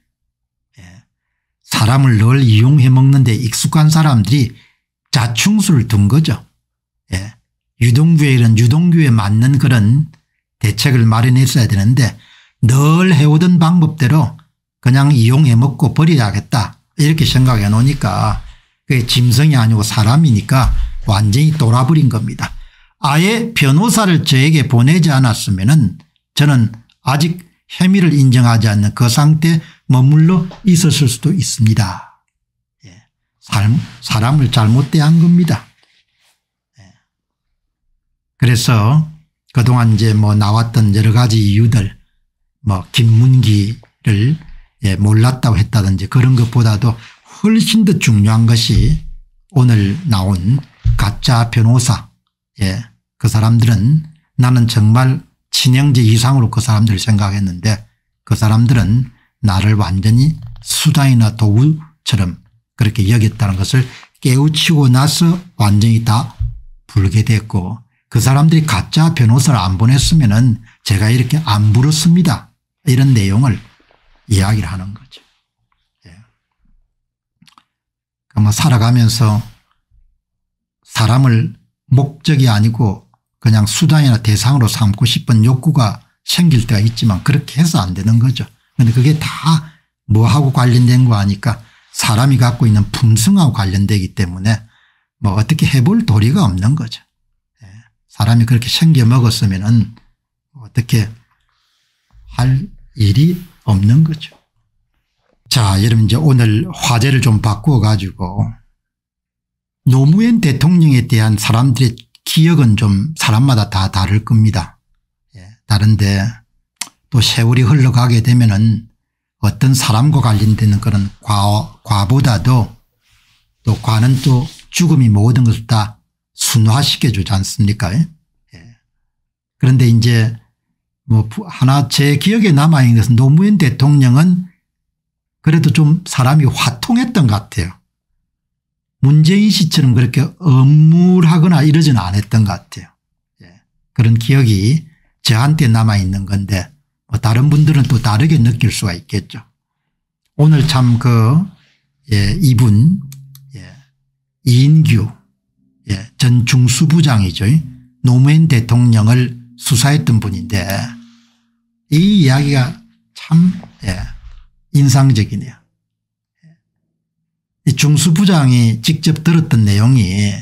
사람을 늘 이용해 먹는 데 익숙한 사람들이 자충수를 둔 거죠. 유동규에 이런 유동규에 맞는 그런 대책을 마련했어야 되는데 늘 해오던 방법대로 그냥 이용해 먹고 버려야겠다 이렇게 생각해 놓으니까 그게 짐승이 아니고 사람이니까 완전히 돌아버린 겁니다. 아예 변호사를 저에게 보내지 않았으면은 저는 아직 혐의를 인정하지 않는 그 상태에 머물러 있었을 수도 있습니다. 예. 사람, 사람을 잘못 대한 겁니다. 예. 그래서 그동안 이제 뭐 나왔던 여러 가지 이유들 뭐 김문기를 예, 몰랐다고 했다든지 그런 것보다도 훨씬 더 중요한 것이 오늘 나온 가짜 변호사. 예. 그 사람들은 나는 정말 친형제 이상으로 그 사람들을 생각했는데 그 사람들은 나를 완전히 수단이나 도구처럼 그렇게 여겼다는 것을 깨우치고 나서 완전히 다 불게 됐고 그 사람들이 가짜 변호사를 안 보냈으면은 제가 이렇게 안 불었습니다. 이런 내용을 이야기를 하는 거죠. 예. 그러면 살아가면서 사람을 목적이 아니고 그냥 수단이나 대상으로 삼고 싶은 욕구가 생길 때가 있지만 그렇게 해서 안 되는 거죠. 그런데 그게 다 뭐하고 관련된 거 아니까 사람이 갖고 있는 품성하고 관련되기 때문에 뭐 어떻게 해볼 도리가 없는 거죠. 예. 사람이 그렇게 생겨 먹었으면은 어떻게 할 일이 없는 거죠. 자, 여러분 이제 오늘 화제를 좀 바꾸어 가지고 노무현 대통령에 대한 사람들의 기억은 좀 사람마다 다 다를 겁니다. 예, 다른데 또 세월이 흘러가게 되면은 어떤 사람과 관련되는 그런 과, 과보다도 또 과는 또 죽음이 모든 것을 다 순화시켜 주지 않습니까? 예. 그런데 이제 뭐 하나 제 기억에 남아있는 것은 노무현 대통령은 그래도 좀 사람이 화통했던 것 같아요. 문재인 씨처럼 그렇게 엄물하거나 이러지는 않았던 것 같아요. 예. 그런 기억이 저한테 남아있는 건데 뭐 다른 분들은 또 다르게 느낄 수가 있겠죠. 오늘 참 그 예, 이분 예, 이인규 예, 전 중수부장이죠. 노무현 대통령을 수사했던 분인데 이 이야기가 참 예, 인상적이네요. 이 중수부장이 직접 들었던 내용이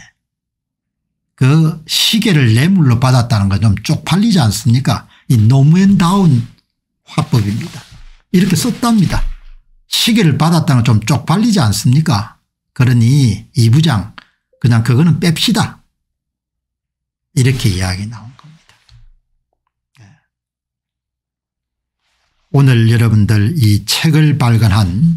그 시계를 뇌물로 받았다는 건 좀 쪽팔리지 않습니까? 이 노무현다운 화법입니다. 이렇게 썼답니다. 시계를 받았다는 건 좀 쪽팔리지 않습니까? 그러니 이 부장 그냥 그거는 뺍시다. 이렇게 이야기 나온 겁니다. 오늘 여러분들 이 책을 발간한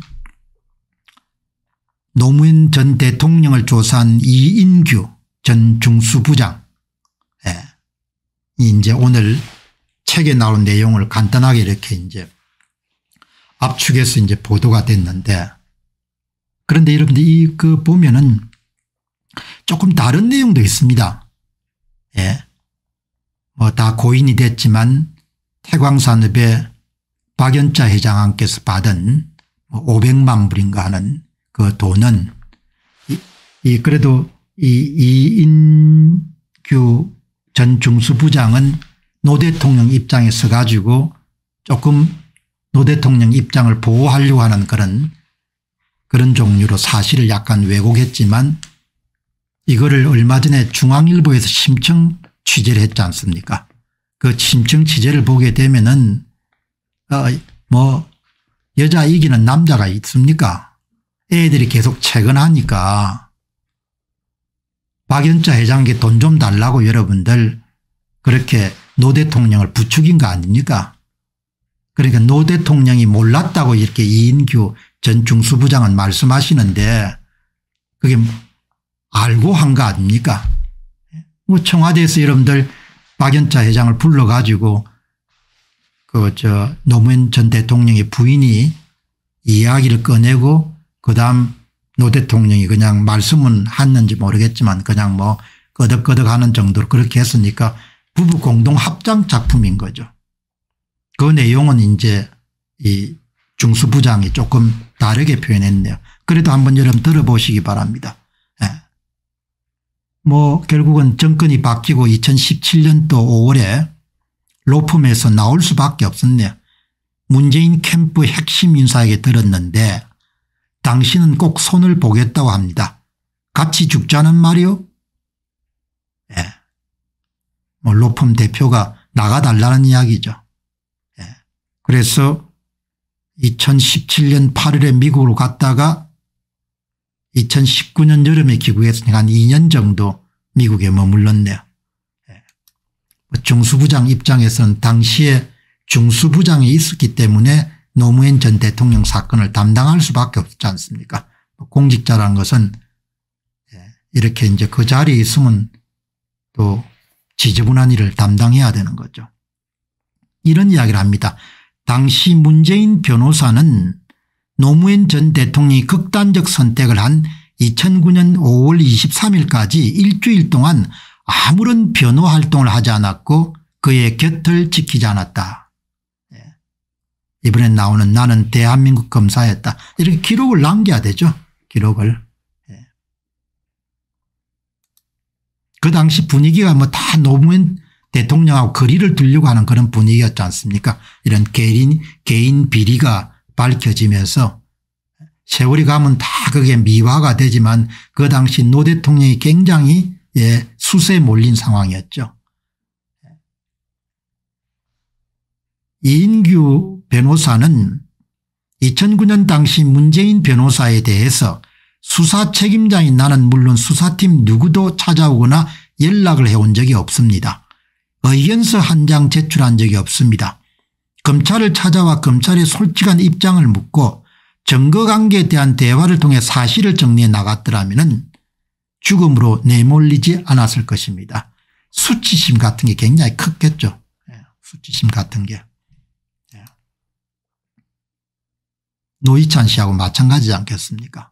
노무현 전 대통령을 조사한 이인규 전 중수부장. 예. 이제 오늘 책에 나온 내용을 간단하게 이렇게 이제 압축해서 이제 보도가 됐는데 그런데 여러분들 이 그 보면은 조금 다른 내용도 있습니다. 예. 뭐 다 고인이 됐지만 태광산업의 박연자 회장님께서 받은 뭐 오백만 불인가 하는 그 돈은 이, 이 그래도 이 이인규 전 중수부장은 노 대통령 입장에 서 가지고 조금 노 대통령 입장을 보호하려고 하는 그런 그런 종류로 사실을 약간 왜곡했지만 이거를 얼마 전에 중앙일보에서 심층 취재를 했지 않습니까? 그 심층 취재를 보게 되면은 어 뭐 여자 이기는 남자가 있습니까? 애들이 계속 채근하니까 박연차 회장에게 돈 좀 달라고 여러분들 그렇게 노 대통령을 부추긴 거 아닙니까? 그러니까 노 대통령이 몰랐다고 이렇게 이인규 전 중수부장은 말씀하시는데 그게 알고 한 거 아닙니까? 뭐 청와대에서 여러분들 박연차 회장을 불러가지고 그 저 노무현 전 대통령의 부인이 이야기를 꺼내고 그다음 노 대통령이 그냥 말씀은 했는지 모르겠지만 그냥 뭐 끄덕끄덕 하는 정도로 그렇게 했으니까 부부 공동 합작 작품인 거죠. 그 내용은 이제 이 중수부장이 조금 다르게 표현했네요. 그래도 한번 여러분 들어보시기 바랍니다. 예. 뭐 결국은 정권이 바뀌고 이천십칠 년도 오월에 로펌에서 나올 수밖에 없었네요. 문재인 캠프 핵심 인사에게 들었는데 당신은 꼭 손을 보겠다고 합니다. 같이 죽자는 말이요? 예. 뭐 로펌 대표가 나가달라는 이야기죠. 예. 그래서 이천십칠 년 팔월에 미국으로 갔다가 이천십구 년 여름에 귀국했으니까 한 이 년 정도 미국에 머물렀네요. 예. 중수부장 입장에서는 당시에 중수부장이 있었기 때문에 노무현 전 대통령 사건을 담당할 수밖에 없지 않습니까? 공직자라는 것은 이렇게 이제 그 자리에 있으면 또 지저분한 일을 담당해야 되는 거죠. 이런 이야기를 합니다. 당시 문재인 변호사는 노무현 전 대통령이 극단적 선택을 한 이천구 년 오월 이십삼일까지 일주일 동안 아무런 변호 활동을 하지 않았고 그의 곁을 지키지 않았다. 이번에 나오는 나는 대한민국 검사였다. 이렇게 기록을 남겨야 되죠. 기록을. 예. 그 당시 분위기가 뭐 다 노무현 대통령하고 거리를 두려고 하는 그런 분위기였지 않습니까? 이런 개인, 개인 비리가 밝혀지면서 세월이 가면 다 그게 미화가 되지만 그 당시 노 대통령이 굉장히 예, 수세에 몰린 상황이었죠. 이인규 변호사는 이천구 년 당시 문재인 변호사에 대해서 수사 책임자인 나는 물론 수사팀 누구도 찾아오거나 연락을 해온 적이 없습니다. 의견서 한 장 제출한 적이 없습니다. 검찰을 찾아와 검찰의 솔직한 입장을 묻고 증거관계에 대한 대화를 통해 사실을 정리해 나갔더라면 죽음으로 내몰리지 않았을 것입니다. 수치심 같은 게 굉장히 컸겠죠. 수치심 같은 게. 노희찬 씨하고 마찬가지지 않겠습니까?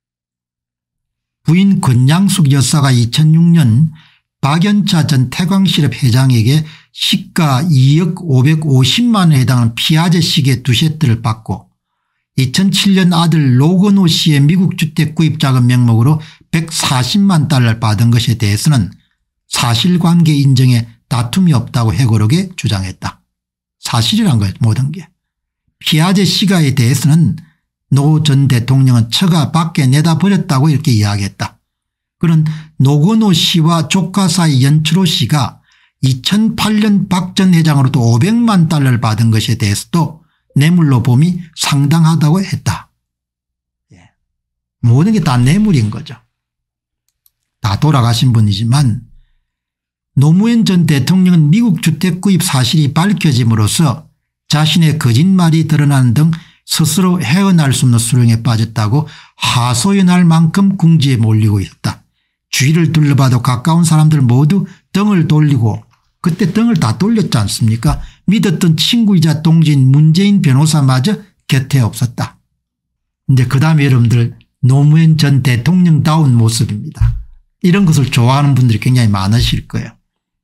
부인 권양숙 여사가 이천육 년 박연차 전 태광실업 회장에게 시가 이억 오백오십만 원에 해당하는 피아제 시계 두 세트를 받고 이천칠 년 아들 로건호 씨의 미국 주택 구입 자금 명목으로 백사십만 달러를 받은 것에 대해서는 사실관계 인정에 다툼이 없다고 해고록에 주장했다. 사실이란 거예요. 모든 게. 피아제 시가에 대해서는 노 전 대통령은 처가 밖에 내다 버렸다고 이렇게 이야기했다. 그런 노건호 씨와 조카 사이 연철호 씨가 이천팔 년 박 전 회장으로부터 오백만 달러를 받은 것에 대해서도 뇌물로 봄이 상당하다고 했다. 예. 모든 게 다 뇌물인 거죠. 다 돌아가신 분이지만 노무현 전 대통령은 미국 주택 구입 사실이 밝혀짐으로써 자신의 거짓말이 드러나는 등 스스로 헤어날 수 없는 수렁에 빠졌다고 하소연할 만큼 궁지에 몰리고 있었다. 주위를 둘러봐도 가까운 사람들 모두 등을 돌리고 그때 등을 다 돌렸지 않습니까? 믿었던 친구이자 동지인 문재인 변호사마저 곁에 없었다. 이제 그 다음에 여러분들 노무현 전 대통령다운 모습입니다. 이런 것을 좋아하는 분들이 굉장히 많으실 거예요.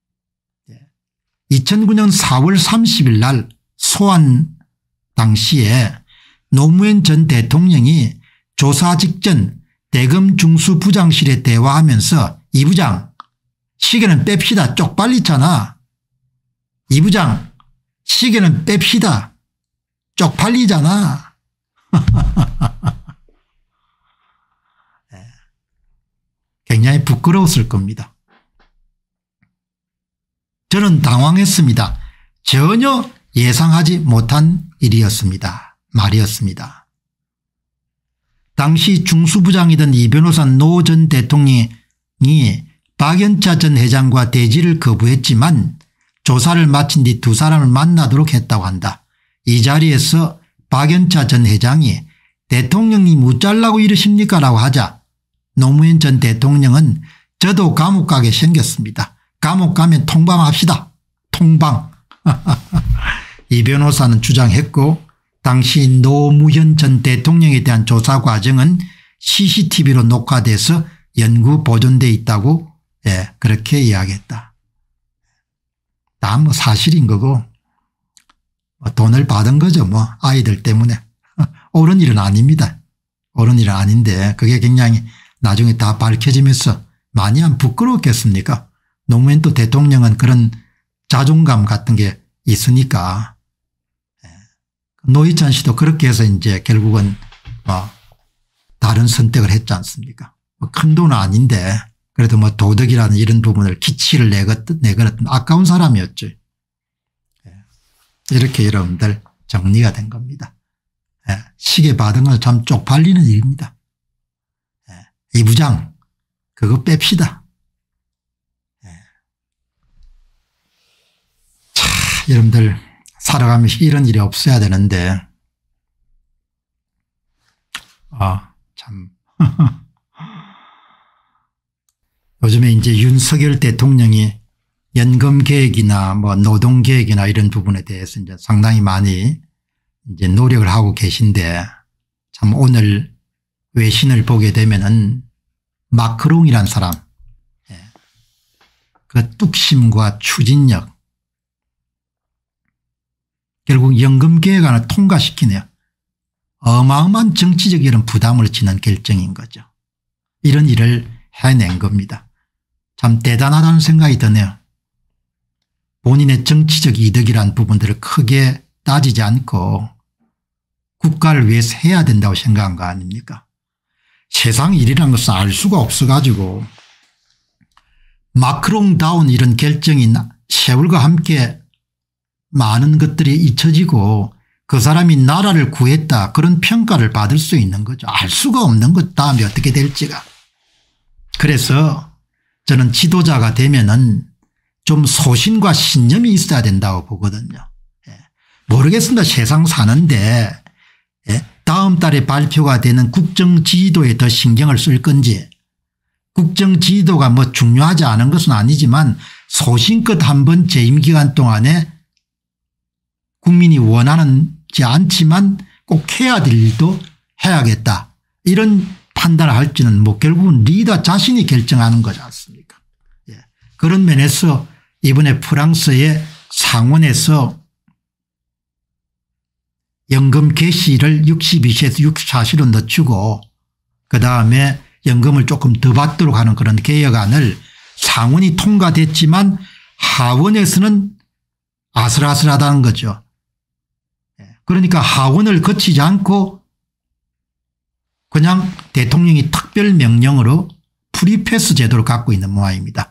이천구 년 사월 삼십일 날 소환 당시에 노무현 전 대통령이 조사 직전 대검 중수부장실에 대화하면서 이 부장 시계는 뺍시다. 쪽팔리잖아. 이 부장 시계는 뺍시다. 쪽팔리잖아. 굉장히 부끄러웠을 겁니다. 저는 당황했습니다. 전혀 예상하지 못한 일이었습니다. 말이었습니다. 당시 중수부장이던 이 변호사 노 전 대통령이 박연차 전 회장과 대지를 거부했지만 조사를 마친 뒤 두 사람을 만나도록 했다고 한다. 이 자리에서 박연차 전 회장이 대통령님 어쩌려고 이러십니까 라고 하자 노무현 전 대통령은 저도 감옥 가게 생겼습니다. 감옥 가면 통방합시다. 통방. 이 변호사는 주장했고 당시 노무현 전 대통령에 대한 조사 과정은 씨씨티비로 녹화돼서 연구 보존돼 있다고 예, 그렇게 이야기했다. 다 뭐 사실인 거고 뭐 돈을 받은 거죠. 뭐 아이들 때문에. 옳은 일은 아닙니다. 옳은 일은 아닌데 그게 굉장히 나중에 다 밝혀지면서 많이 안 부끄러웠겠습니까? 노무현 또 대통령은 그런 자존감 같은 게 있으니까. 노회찬 씨도 그렇게 해서 이제 결국은 뭐 다른 선택을 했지 않습니까? 뭐 큰 돈은 아닌데 그래도 뭐 도덕이라는 이런 부분을 기치를 내걸었던, 내걸었던 아까운 사람이었죠. 이렇게 여러분들 정리가 된 겁니다. 시계 받은 건 참 쪽팔리는 일입니다. 이 부장 그거 뺍시다. 자, 여러분들 살아가면서 이런 일이 없어야 되는데 아, 참 요즘에 이제 윤석열 대통령이 연금 계획이나 뭐 노동 계획이나 이런 부분에 대해서 이제 상당히 많이 이제 노력을 하고 계신데 참 오늘 외신을 보게 되면은 마크롱이란 사람 그 뚝심과 추진력 결국 연금 계획안을 통과시키네요. 어마어마한 정치적 이런 부담을 지는 결정인 거죠. 이런 일을 해낸 겁니다. 참 대단하다는 생각이 드네요. 본인의 정치적 이득이란 부분들을 크게 따지지 않고 국가를 위해서 해야 된다고 생각한 거 아닙니까? 세상 일이라는 것은 알 수가 없어 가지고 마크롱다운 이런 결정이 세월과 함께 많은 것들이 잊혀지고 그 사람이 나라를 구했다 그런 평가를 받을 수 있는 거죠. 알 수가 없는 것 다음에 어떻게 될지가. 그래서 저는 지도자가 되면은 좀 소신과 신념이 있어야 된다고 보거든요. 예. 모르겠습니다. 세상 사는데 예. 다음 달에 발표가 되는 국정지도에 더 신경을 쓸 건지 국정지도가 뭐 중요하지 않은 것은 아니지만 소신껏 한번 재임 기간 동안에 국민이 원하는지 않지만 꼭 해야 될 일도 해야겠다. 이런 판단을 할지는 뭐 결국은 리더 자신이 결정하는 거지 않습니까? 예. 그런 면에서 이번에 프랑스의 상원에서 연금 개시를 육십이 세에서 육십사 세로 늦추고 그다음에 연금을 조금 더 받도록 하는 그런 개혁안을 상원이 통과됐지만 하원에서는 아슬아슬하다는 거죠. 그러니까 하원을 거치지 않고 그냥 대통령이 특별명령으로 프리패스 제도를 갖고 있는 모양입니다.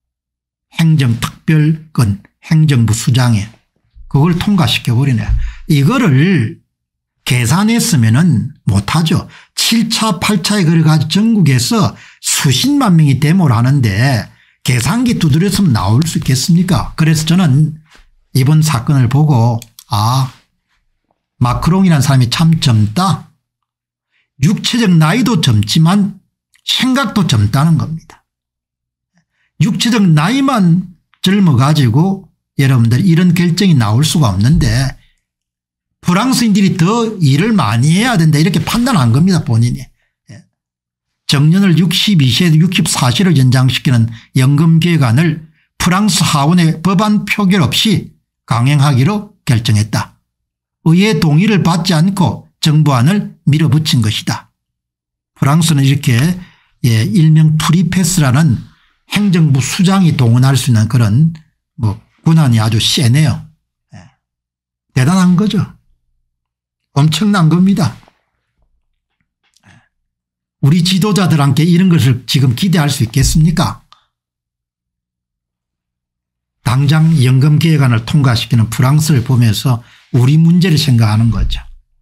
행정특별권 행정부 수장에 그걸 통과시켜버리네. 이거를 계산했으면 못하죠. 칠 차 팔 차에 그래가지고 전국에서 수십만 명이 데모를 하는데 계산기 두드렸으면 나올 수 있겠습니까? 그래서 저는 이번 사건을 보고 아 마크롱이라는 사람이 참 젊다. 육체적 나이도 젊지만 생각도 젊다는 겁니다. 육체적 나이만 젊어 가지고 여러분들 이런 결정이 나올 수가 없는데 프랑스인들이 더 일을 많이 해야 된다 이렇게 판단한 겁니다. 본인이. 정년을 육십이 세에서 육십사 세로 연장시키는 연금개혁안을 프랑스 하원의 법안 표결 없이 강행하기로 결정했다. 의회 동의를 받지 않고 정부안을 밀어붙인 것이다. 프랑스는 이렇게 예, 일명 프리패스라는 행정부 수장이 동원할 수 있는 그런 뭐 권한이 아주 세네요. 예. 대단한 거죠. 엄청난 겁니다. 우리 지도자들한테 이런 것을 지금 기대할 수 있겠습니까? 당장 연금개혁안을 통과시키는 프랑스를 보면서 우리 문제를 생각하는 거죠.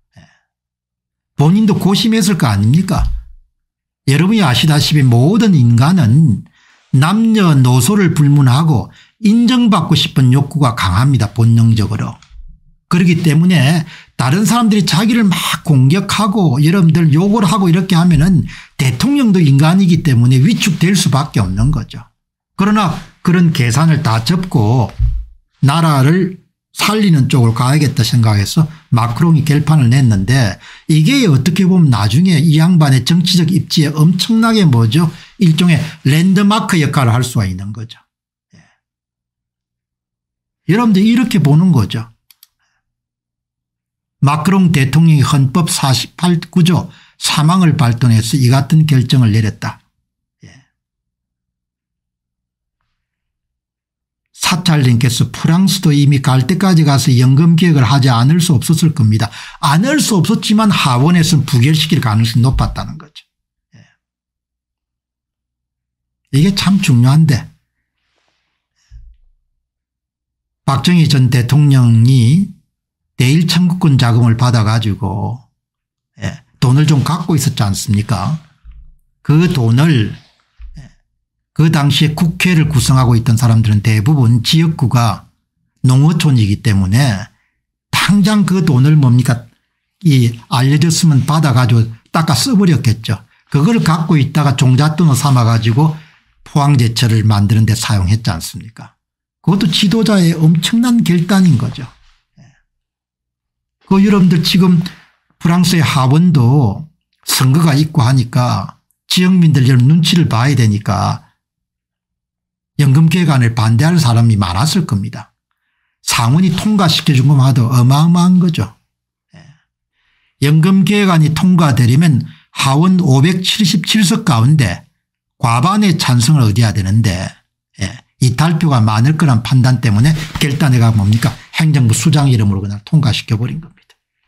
본인도 고심했을 거 아닙니까? 여러분이 아시다시피 모든 인간은 남녀노소를 불문하고 인정받고 싶은 욕구가 강합니다. 본능적으로. 그렇기 때문에 다른 사람들이 자기를 막 공격하고 여러분들 욕을 하고 이렇게 하면은 대통령도 인간이기 때문에 위축될 수밖에 없는 거죠. 그러나 그런 계산을 다 접고 나라를 살리는 쪽으로 가야겠다 생각해서 마크롱이 결판을 냈는데 이게 어떻게 보면 나중에 이 양반의 정치적 입지에 엄청나게 뭐죠 일종의 랜드마크 역할을 할 수가 있는 거죠. 예. 여러분들 이렇게 보는 거죠. 마크롱 대통령이 헌법 사십팔 구조 사망을 발동해서 이 같은 결정을 내렸다. 예. 사찰님께서 프랑스도 이미 갈 때까지 가서 연금 개혁을 하지 않을 수 없었을 겁니다. 안 할 수 없었지만 하원에서는 부결시킬 가능성이 높았다는 거죠. 예. 이게 참 중요한데 박정희 전 대통령이 대일 청구권 자금을 받아가지고 예, 돈을 좀 갖고 있었지 않습니까? 그 돈을 예, 그 당시에 국회를 구성하고 있던 사람들은 대부분 지역구가 농어촌이기 때문에 당장 그 돈을 뭡니까 이 알려졌으면 받아가지고 닦아 써버렸겠죠. 그걸 갖고 있다가 종잣돈을 삼아가지고 포항제철을 만드는 데 사용했지 않습니까? 그것도 지도자의 엄청난 결단인 거죠. 그 여러분들 지금 프랑스의 하원도 선거가 있고 하니까 지역민들 여러분 눈치를 봐야 되니까 연금 개혁안을 반대할 사람이 많았을 겁니다. 상원이 통과시켜준 것만 해도 어마어마한 거죠. 연금 개혁안이 통과되려면 하원 오백칠십칠 석 가운데 과반의 찬성을 얻어야 되는데 이탈표가 많을 거란 판단 때문에 결단해가 뭡니까 행정부 수장 이름으로 그냥 통과시켜버린 겁니다.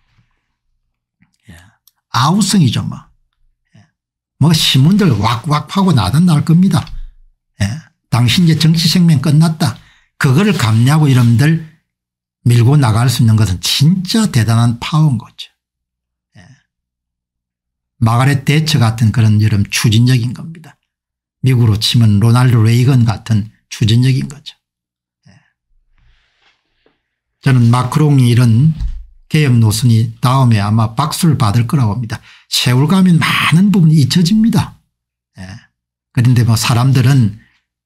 아우성이죠 뭐. 뭐 신문들 왁왁 하고 나단 날 겁니다. 예. 당신 이제 정치 생명 끝났다. 그거를 감내하고 여러분들 밀고 나갈 수 있는 것은 진짜 대단한 파워인 거죠. 예. 마가렛 대처 같은 그런 여러분 추진력인 겁니다. 미국으로 치면 로널드 레이건 같은 추진력인 거죠. 예. 저는 마크롱이 이런 개혁 노선이 다음에 아마 박수를 받을 거라고 봅니다. 세월 가면 많은 부분이 잊혀집니다. 예. 그런데 뭐 사람들은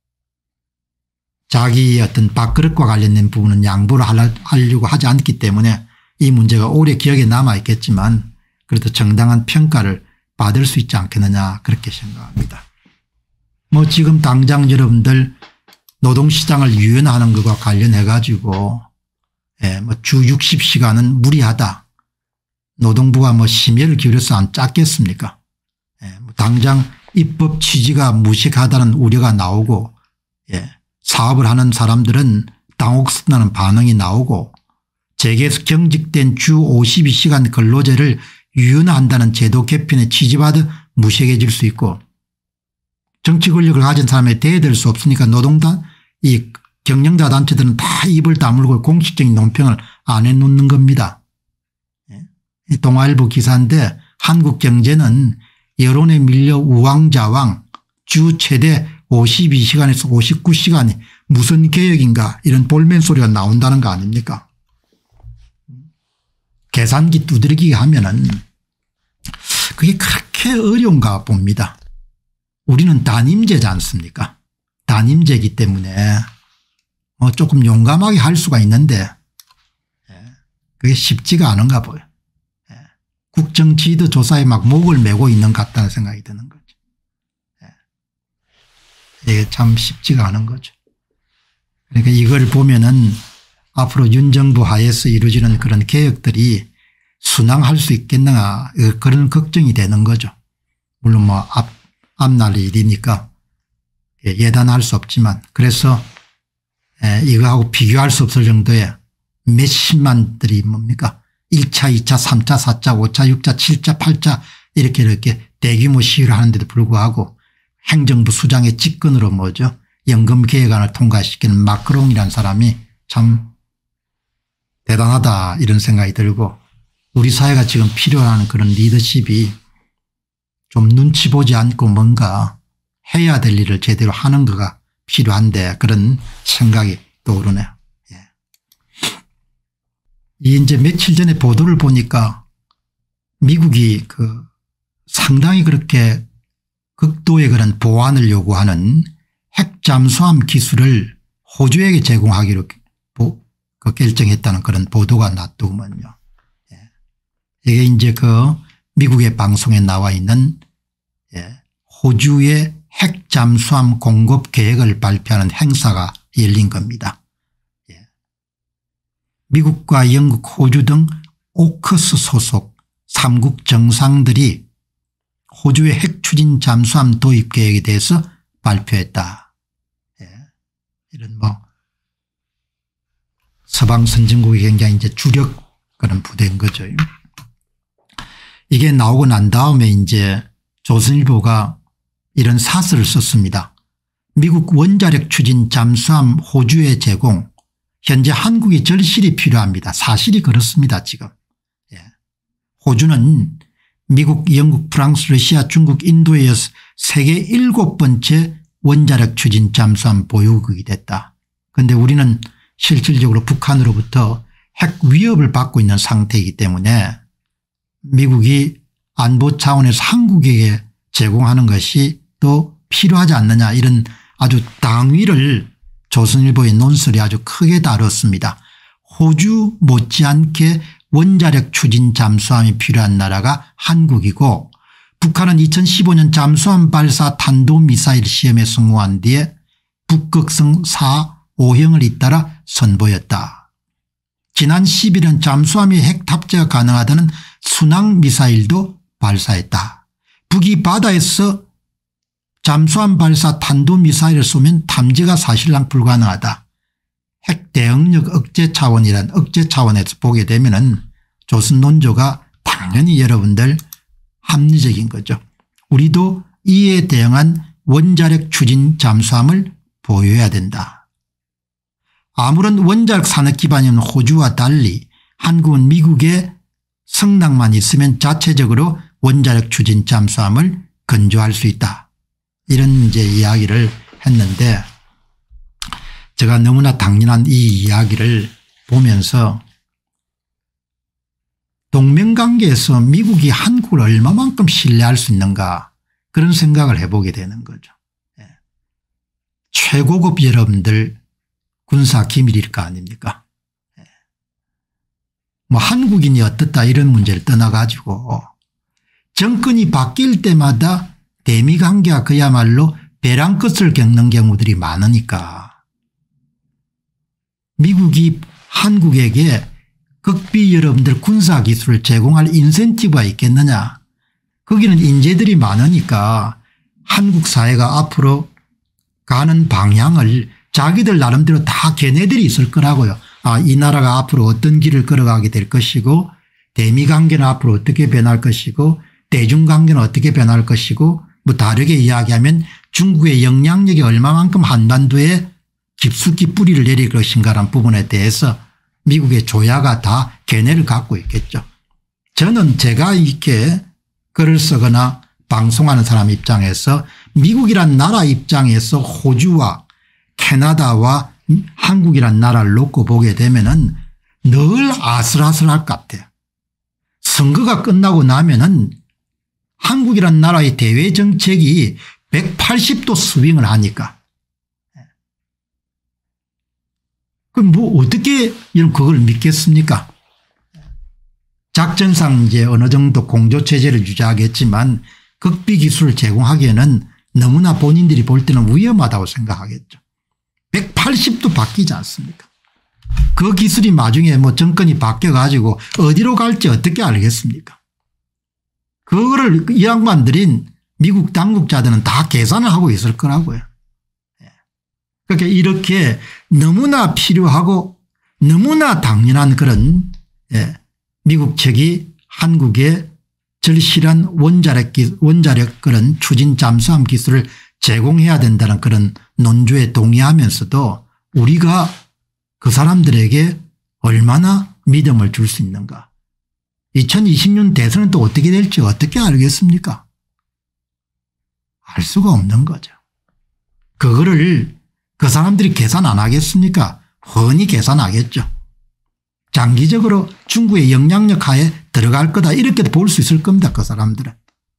자기의 어떤 밥그릇과 관련된 부분은 양보를 하려고 하지 않기 때문에 이 문제가 오래 기억에 남아 있겠지만 그래도 정당한 평가를 받을 수 있지 않겠느냐 그렇게 생각합니다. 뭐 지금 당장 여러분들 노동시장을 유연하는 것과 관련해 가지고 예, 뭐 주 육십 시간은 무리하다. 노동부가 뭐 심혈을 기울여서 안 짰겠습니까? 예, 뭐 당장 입법 취지가 무식하다는 우려가 나오고 예, 사업을 하는 사람들은 당혹스럽다는 반응이 나오고 재계에서 경직된 주 오십이 시간 근로제를 유연화한다는 제도 개편에 취지받아 무색해질 수 있고 정치 권력을 가진 사람에 대해될 수 없으니까 노동단 이 경영자 단체들은 다 입을 다물고 공식적인 논평을 안 해놓는 겁니다. 동아일보 기사인데 한국경제는 여론에 밀려 우왕좌왕 주 최대 오십이 시간에서 오십구 시간이 무슨 개혁인가 이런 볼멘 소리가 나온다는 거 아닙니까? 계산기 두드리기 하면은 그게 그렇게 어려운가 봅니다. 우리는 단임제지 않습니까? 단임제이기 때문에 뭐 조금 용감하게 할 수가 있는데 그게 쉽지가 않은가 보여. 국정지도 조사에 막 목을 메고 있는 것 같다는 생각이 드는 거죠. 이게 참 쉽지가 않은 거죠. 그러니까 이걸 보면은 앞으로 윤 정부 하에서 이루어지는 그런 개혁들이 순항할 수 있겠는가 그런 걱정이 되는 거죠. 물론 뭐 앞, 앞날 일이니까 예단할 수 없지만 그래서 이거하고 비교할 수 없을 정도의 몇십만들이 뭡니까 일 차 이 차 삼 차 사 차 오 차 육 차 칠 차 팔 차 이렇게 이렇게 대규모 시위를 하는데도 불구하고 행정부 수장의 직권으로 뭐죠 연금 개혁안을 통과시키는 마크롱이라는 사람이 참 대단하다 이런 생각이 들고 우리 사회가 지금 필요한 그런 리더십이 좀 눈치 보지 않고 뭔가 해야 될 일을 제대로 하는 거가 필요한데 그런 생각이 떠오르네요. 예. 이제 며칠 전에 보도를 보니까 미국이 그 상당히 그렇게 극도의 그런 보안을 요구하는 핵 잠수함 기술을 호주에게 제공하기로 그 결정했다는 그런 보도가 났더군요. 예. 이게 이제 그 미국의 방송에 나와 있는 예. 호주의 핵 잠수함 공급 계획을 발표하는 행사가 열린 겁니다. 예. 미국과 영국, 호주 등 오커스 소속 삼 국 정상들이 호주의 핵 추진 잠수함 도입 계획에 대해서 발표했다. 예. 이런 뭐 서방 선진국이 굉장히 이제 주력 그런 부대인 거죠. 이게 나오고 난 다음에 이제 조선일보가 이런 사설을 썼습니다. 미국 원자력 추진 잠수함 호주에 제공, 현재 한국이 절실히 필요합니다. 사실이 그렇습니다. 지금. 예. 호주는 미국, 영국, 프랑스, 러시아, 중국, 인도에 이어서 세계 일곱 번째 원자력 추진 잠수함 보유국이 됐다. 그런데 우리는 실질적으로 북한으로부터 핵 위협을 받고 있는 상태이기 때문에 미국이 안보 차원에서 한국에게 제공하는 것이 또 필요하지 않느냐, 이런 아주 당위를 조선일보의 논설이 아주 크게 다뤘습니다. 호주 못지않게 원자력 추진 잠수함이 필요한 나라가 한국이고, 북한은 이천십오 년 잠수함 발사 탄도미사일 시험에 성공한 뒤에 북극성 사, 오형을 잇따라 선보였다. 지난 십일 년 잠수함이 핵 탑재가 가능하다는 순항미사일도 발사했다. 북이 바다에서 잠수함 발사 탄도미사일을 쏘면 탐지가 사실상 불가능하다. 핵 대응력 억제 차원이란 억제 차원에서 보게 되면은 조선 논조가 당연히 여러분들 합리적인 거죠. 우리도 이에 대응한 원자력 추진 잠수함을 보유해야 된다. 아무런 원자력 산업 기반이 없는 호주와 달리 한국은 미국의 성능만 있으면 자체적으로 원자력 추진 잠수함을 건조할 수 있다. 이런 이제 이야기를 했는데, 제가 너무나 당연한 이 이야기를 보면서 동맹관계에서 미국이 한국을 얼마만큼 신뢰할 수 있는가, 그런 생각을 해보게 되는 거죠. 예. 최고급 여러분들 군사 기밀일 거 아닙니까? 예. 뭐 한국인이 어떻다 이런 문제를 떠나가지고 정권이 바뀔 때마다 대미관계가 그야말로 벼랑 끝을 겪는 경우들이 많으니까 미국이 한국에게 극비 여러분들 군사기술을 제공할 인센티브가 있겠느냐. 거기는 인재들이 많으니까 한국 사회가 앞으로 가는 방향을 자기들 나름대로 다 걔네들이 있을 거라고요. 아, 이 나라가 앞으로 어떤 길을 걸어가게 될 것이고, 대미관계는 앞으로 어떻게 변할 것이고, 대중관계는 어떻게 변할 것이고, 뭐 다르게 이야기하면 중국의 영향력이 얼마만큼 한반도에 깊숙이 뿌리를 내릴 것인가라는 부분에 대해서 미국의 조야가 다 견해를 갖고 있겠죠. 저는 제가 이렇게 글을 쓰거나 방송하는 사람 입장에서 미국이란 나라 입장에서 호주와 캐나다와 한국이란 나라를 놓고 보게 되면은 늘 아슬아슬할 것 같아요. 선거가 끝나고 나면은 한국이란 나라의 대외 정책이 백팔십 도 스윙을 하니까. 그럼 뭐 어떻게 이런 그걸 믿겠습니까? 작전상 이제 어느 정도 공조체제를 유지하겠지만 극비 기술을 제공하기에는 너무나 본인들이 볼 때는 위험하다고 생각하겠죠. 백팔십 도 바뀌지 않습니까? 그 기술이 나중에 뭐 정권이 바뀌어 가지고 어디로 갈지 어떻게 알겠습니까? 그거를 이 양반들인 미국 당국자들은 다 계산을 하고 있을 거라고요. 그러니까 이렇게 너무나 필요하고 너무나 당연한 그런 미국 측이 한국에 절실한 원자력, 기, 원자력 그런 추진 잠수함 기술을 제공해야 된다는 그런 논조에 동의하면서도 우리가 그 사람들에게 얼마나 믿음을 줄 수 있는가. 이천이십 년 대선은 또 어떻게 될지 어떻게 알겠습니까? 알 수가 없는 거죠. 그거를 그 사람들이 계산 안 하겠습니까? 훤히 계산하겠죠. 장기적으로 중국의 영향력 하에 들어갈 거다 이렇게 볼 수 있을 겁니다. 그 사람들은.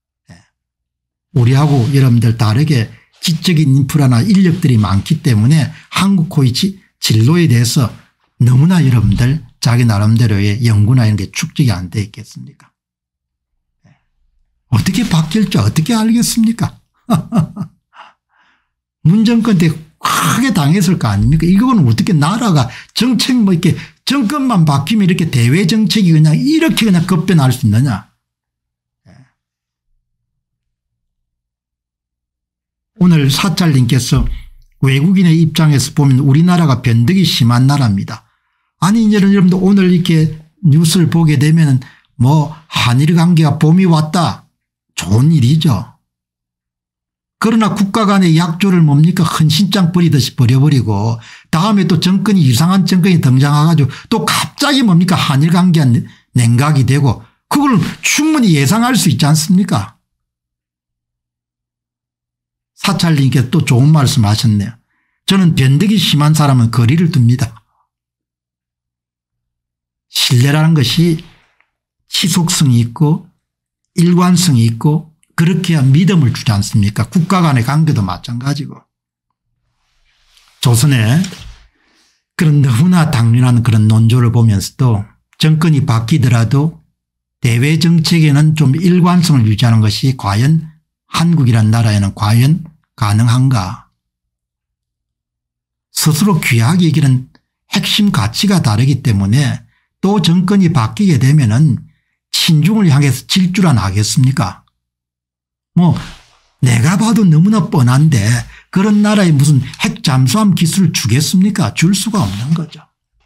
우리하고 여러분들 다르게 지적인 인프라나 인력들이 많기 때문에 한국 코이 진로에 대해서 너무나 여러분들 자기 나름대로의 연구나 이런 게 축적이 안 돼 있겠습니까? 어떻게 바뀔지 어떻게 알겠습니까? 문정권 때 크게 당했을 거 아닙니까? 이거는 어떻게 나라가 정책 뭐 이렇게 정권만 바뀌면 이렇게 대외 정책이 그냥 이렇게 그냥 급변할 수 있느냐? 오늘 사찰님께서 외국인의 입장에서 보면 우리나라가 변덕이 심한 나라입니다. 아니 여러분들 오늘 이렇게 뉴스를 보게 되면 뭐 한일 관계가 봄이 왔다. 좋은 일이죠. 그러나 국가 간의 약조를 뭡니까 헌신장 버리듯이 버려버리고 다음에 또 정권이 이상한 정권이 등장해가지고 또 갑자기 뭡니까 한일 관계가 냉각이 되고 그걸 충분히 예상할 수 있지 않습니까? 사찰님께서 또 좋은 말씀 하셨네요. 저는 변덕이 심한 사람은 거리를 둡니다. 신뢰라는 것이 지속성이 있고 일관성이 있고 그렇게 해야 믿음을 주지 않습니까? 국가 간의 관계도 마찬가지고. 조선의 그런 너무나 당연한 그런 논조를 보면서도 정권이 바뀌더라도 대외 정책에는 좀 일관성을 유지하는 것이 과연 한국이라는 나라에는 과연 가능한가. 스스로 귀하게 여기는 핵심 가치가 다르기 때문에 또 정권이 바뀌게 되면은 친중을 향해서 질주란 하겠습니까? 뭐 내가 봐도 너무나 뻔한데 그런 나라에 무슨 핵 잠수함 기술을 주겠습니까? 줄 수가 없는 거죠.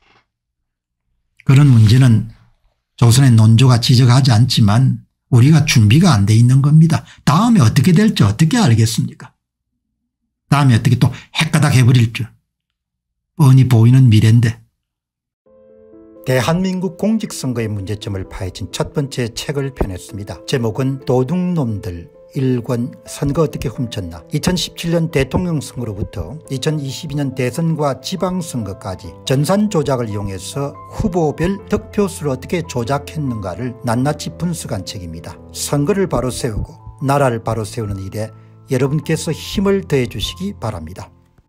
그런 문제는 조선의 논조가 지적하지 않지만 우리가 준비가 안 돼 있는 겁니다. 다음에 어떻게 될지 어떻게 알겠습니까? 다음에 어떻게 또 핵가닥 해버릴 줄 뻔히 보이는 미래인데. 대한민국 공직선거의 문제점을 파헤친 첫 번째 책을 펴냈습니다. 제목은 도둑놈들 일 권 선거 어떻게 훔쳤나. 이천십칠 년 대통령 선거로부터 이천이십이 년 대선과 지방선거까지 전산 조작을 이용해서 후보별 득표수를 어떻게 조작했는가를 낱낱이 분석한 책입니다. 선거를 바로 세우고 나라를 바로 세우는 일에 여러분께서 힘을 더해 주시기 바랍니다.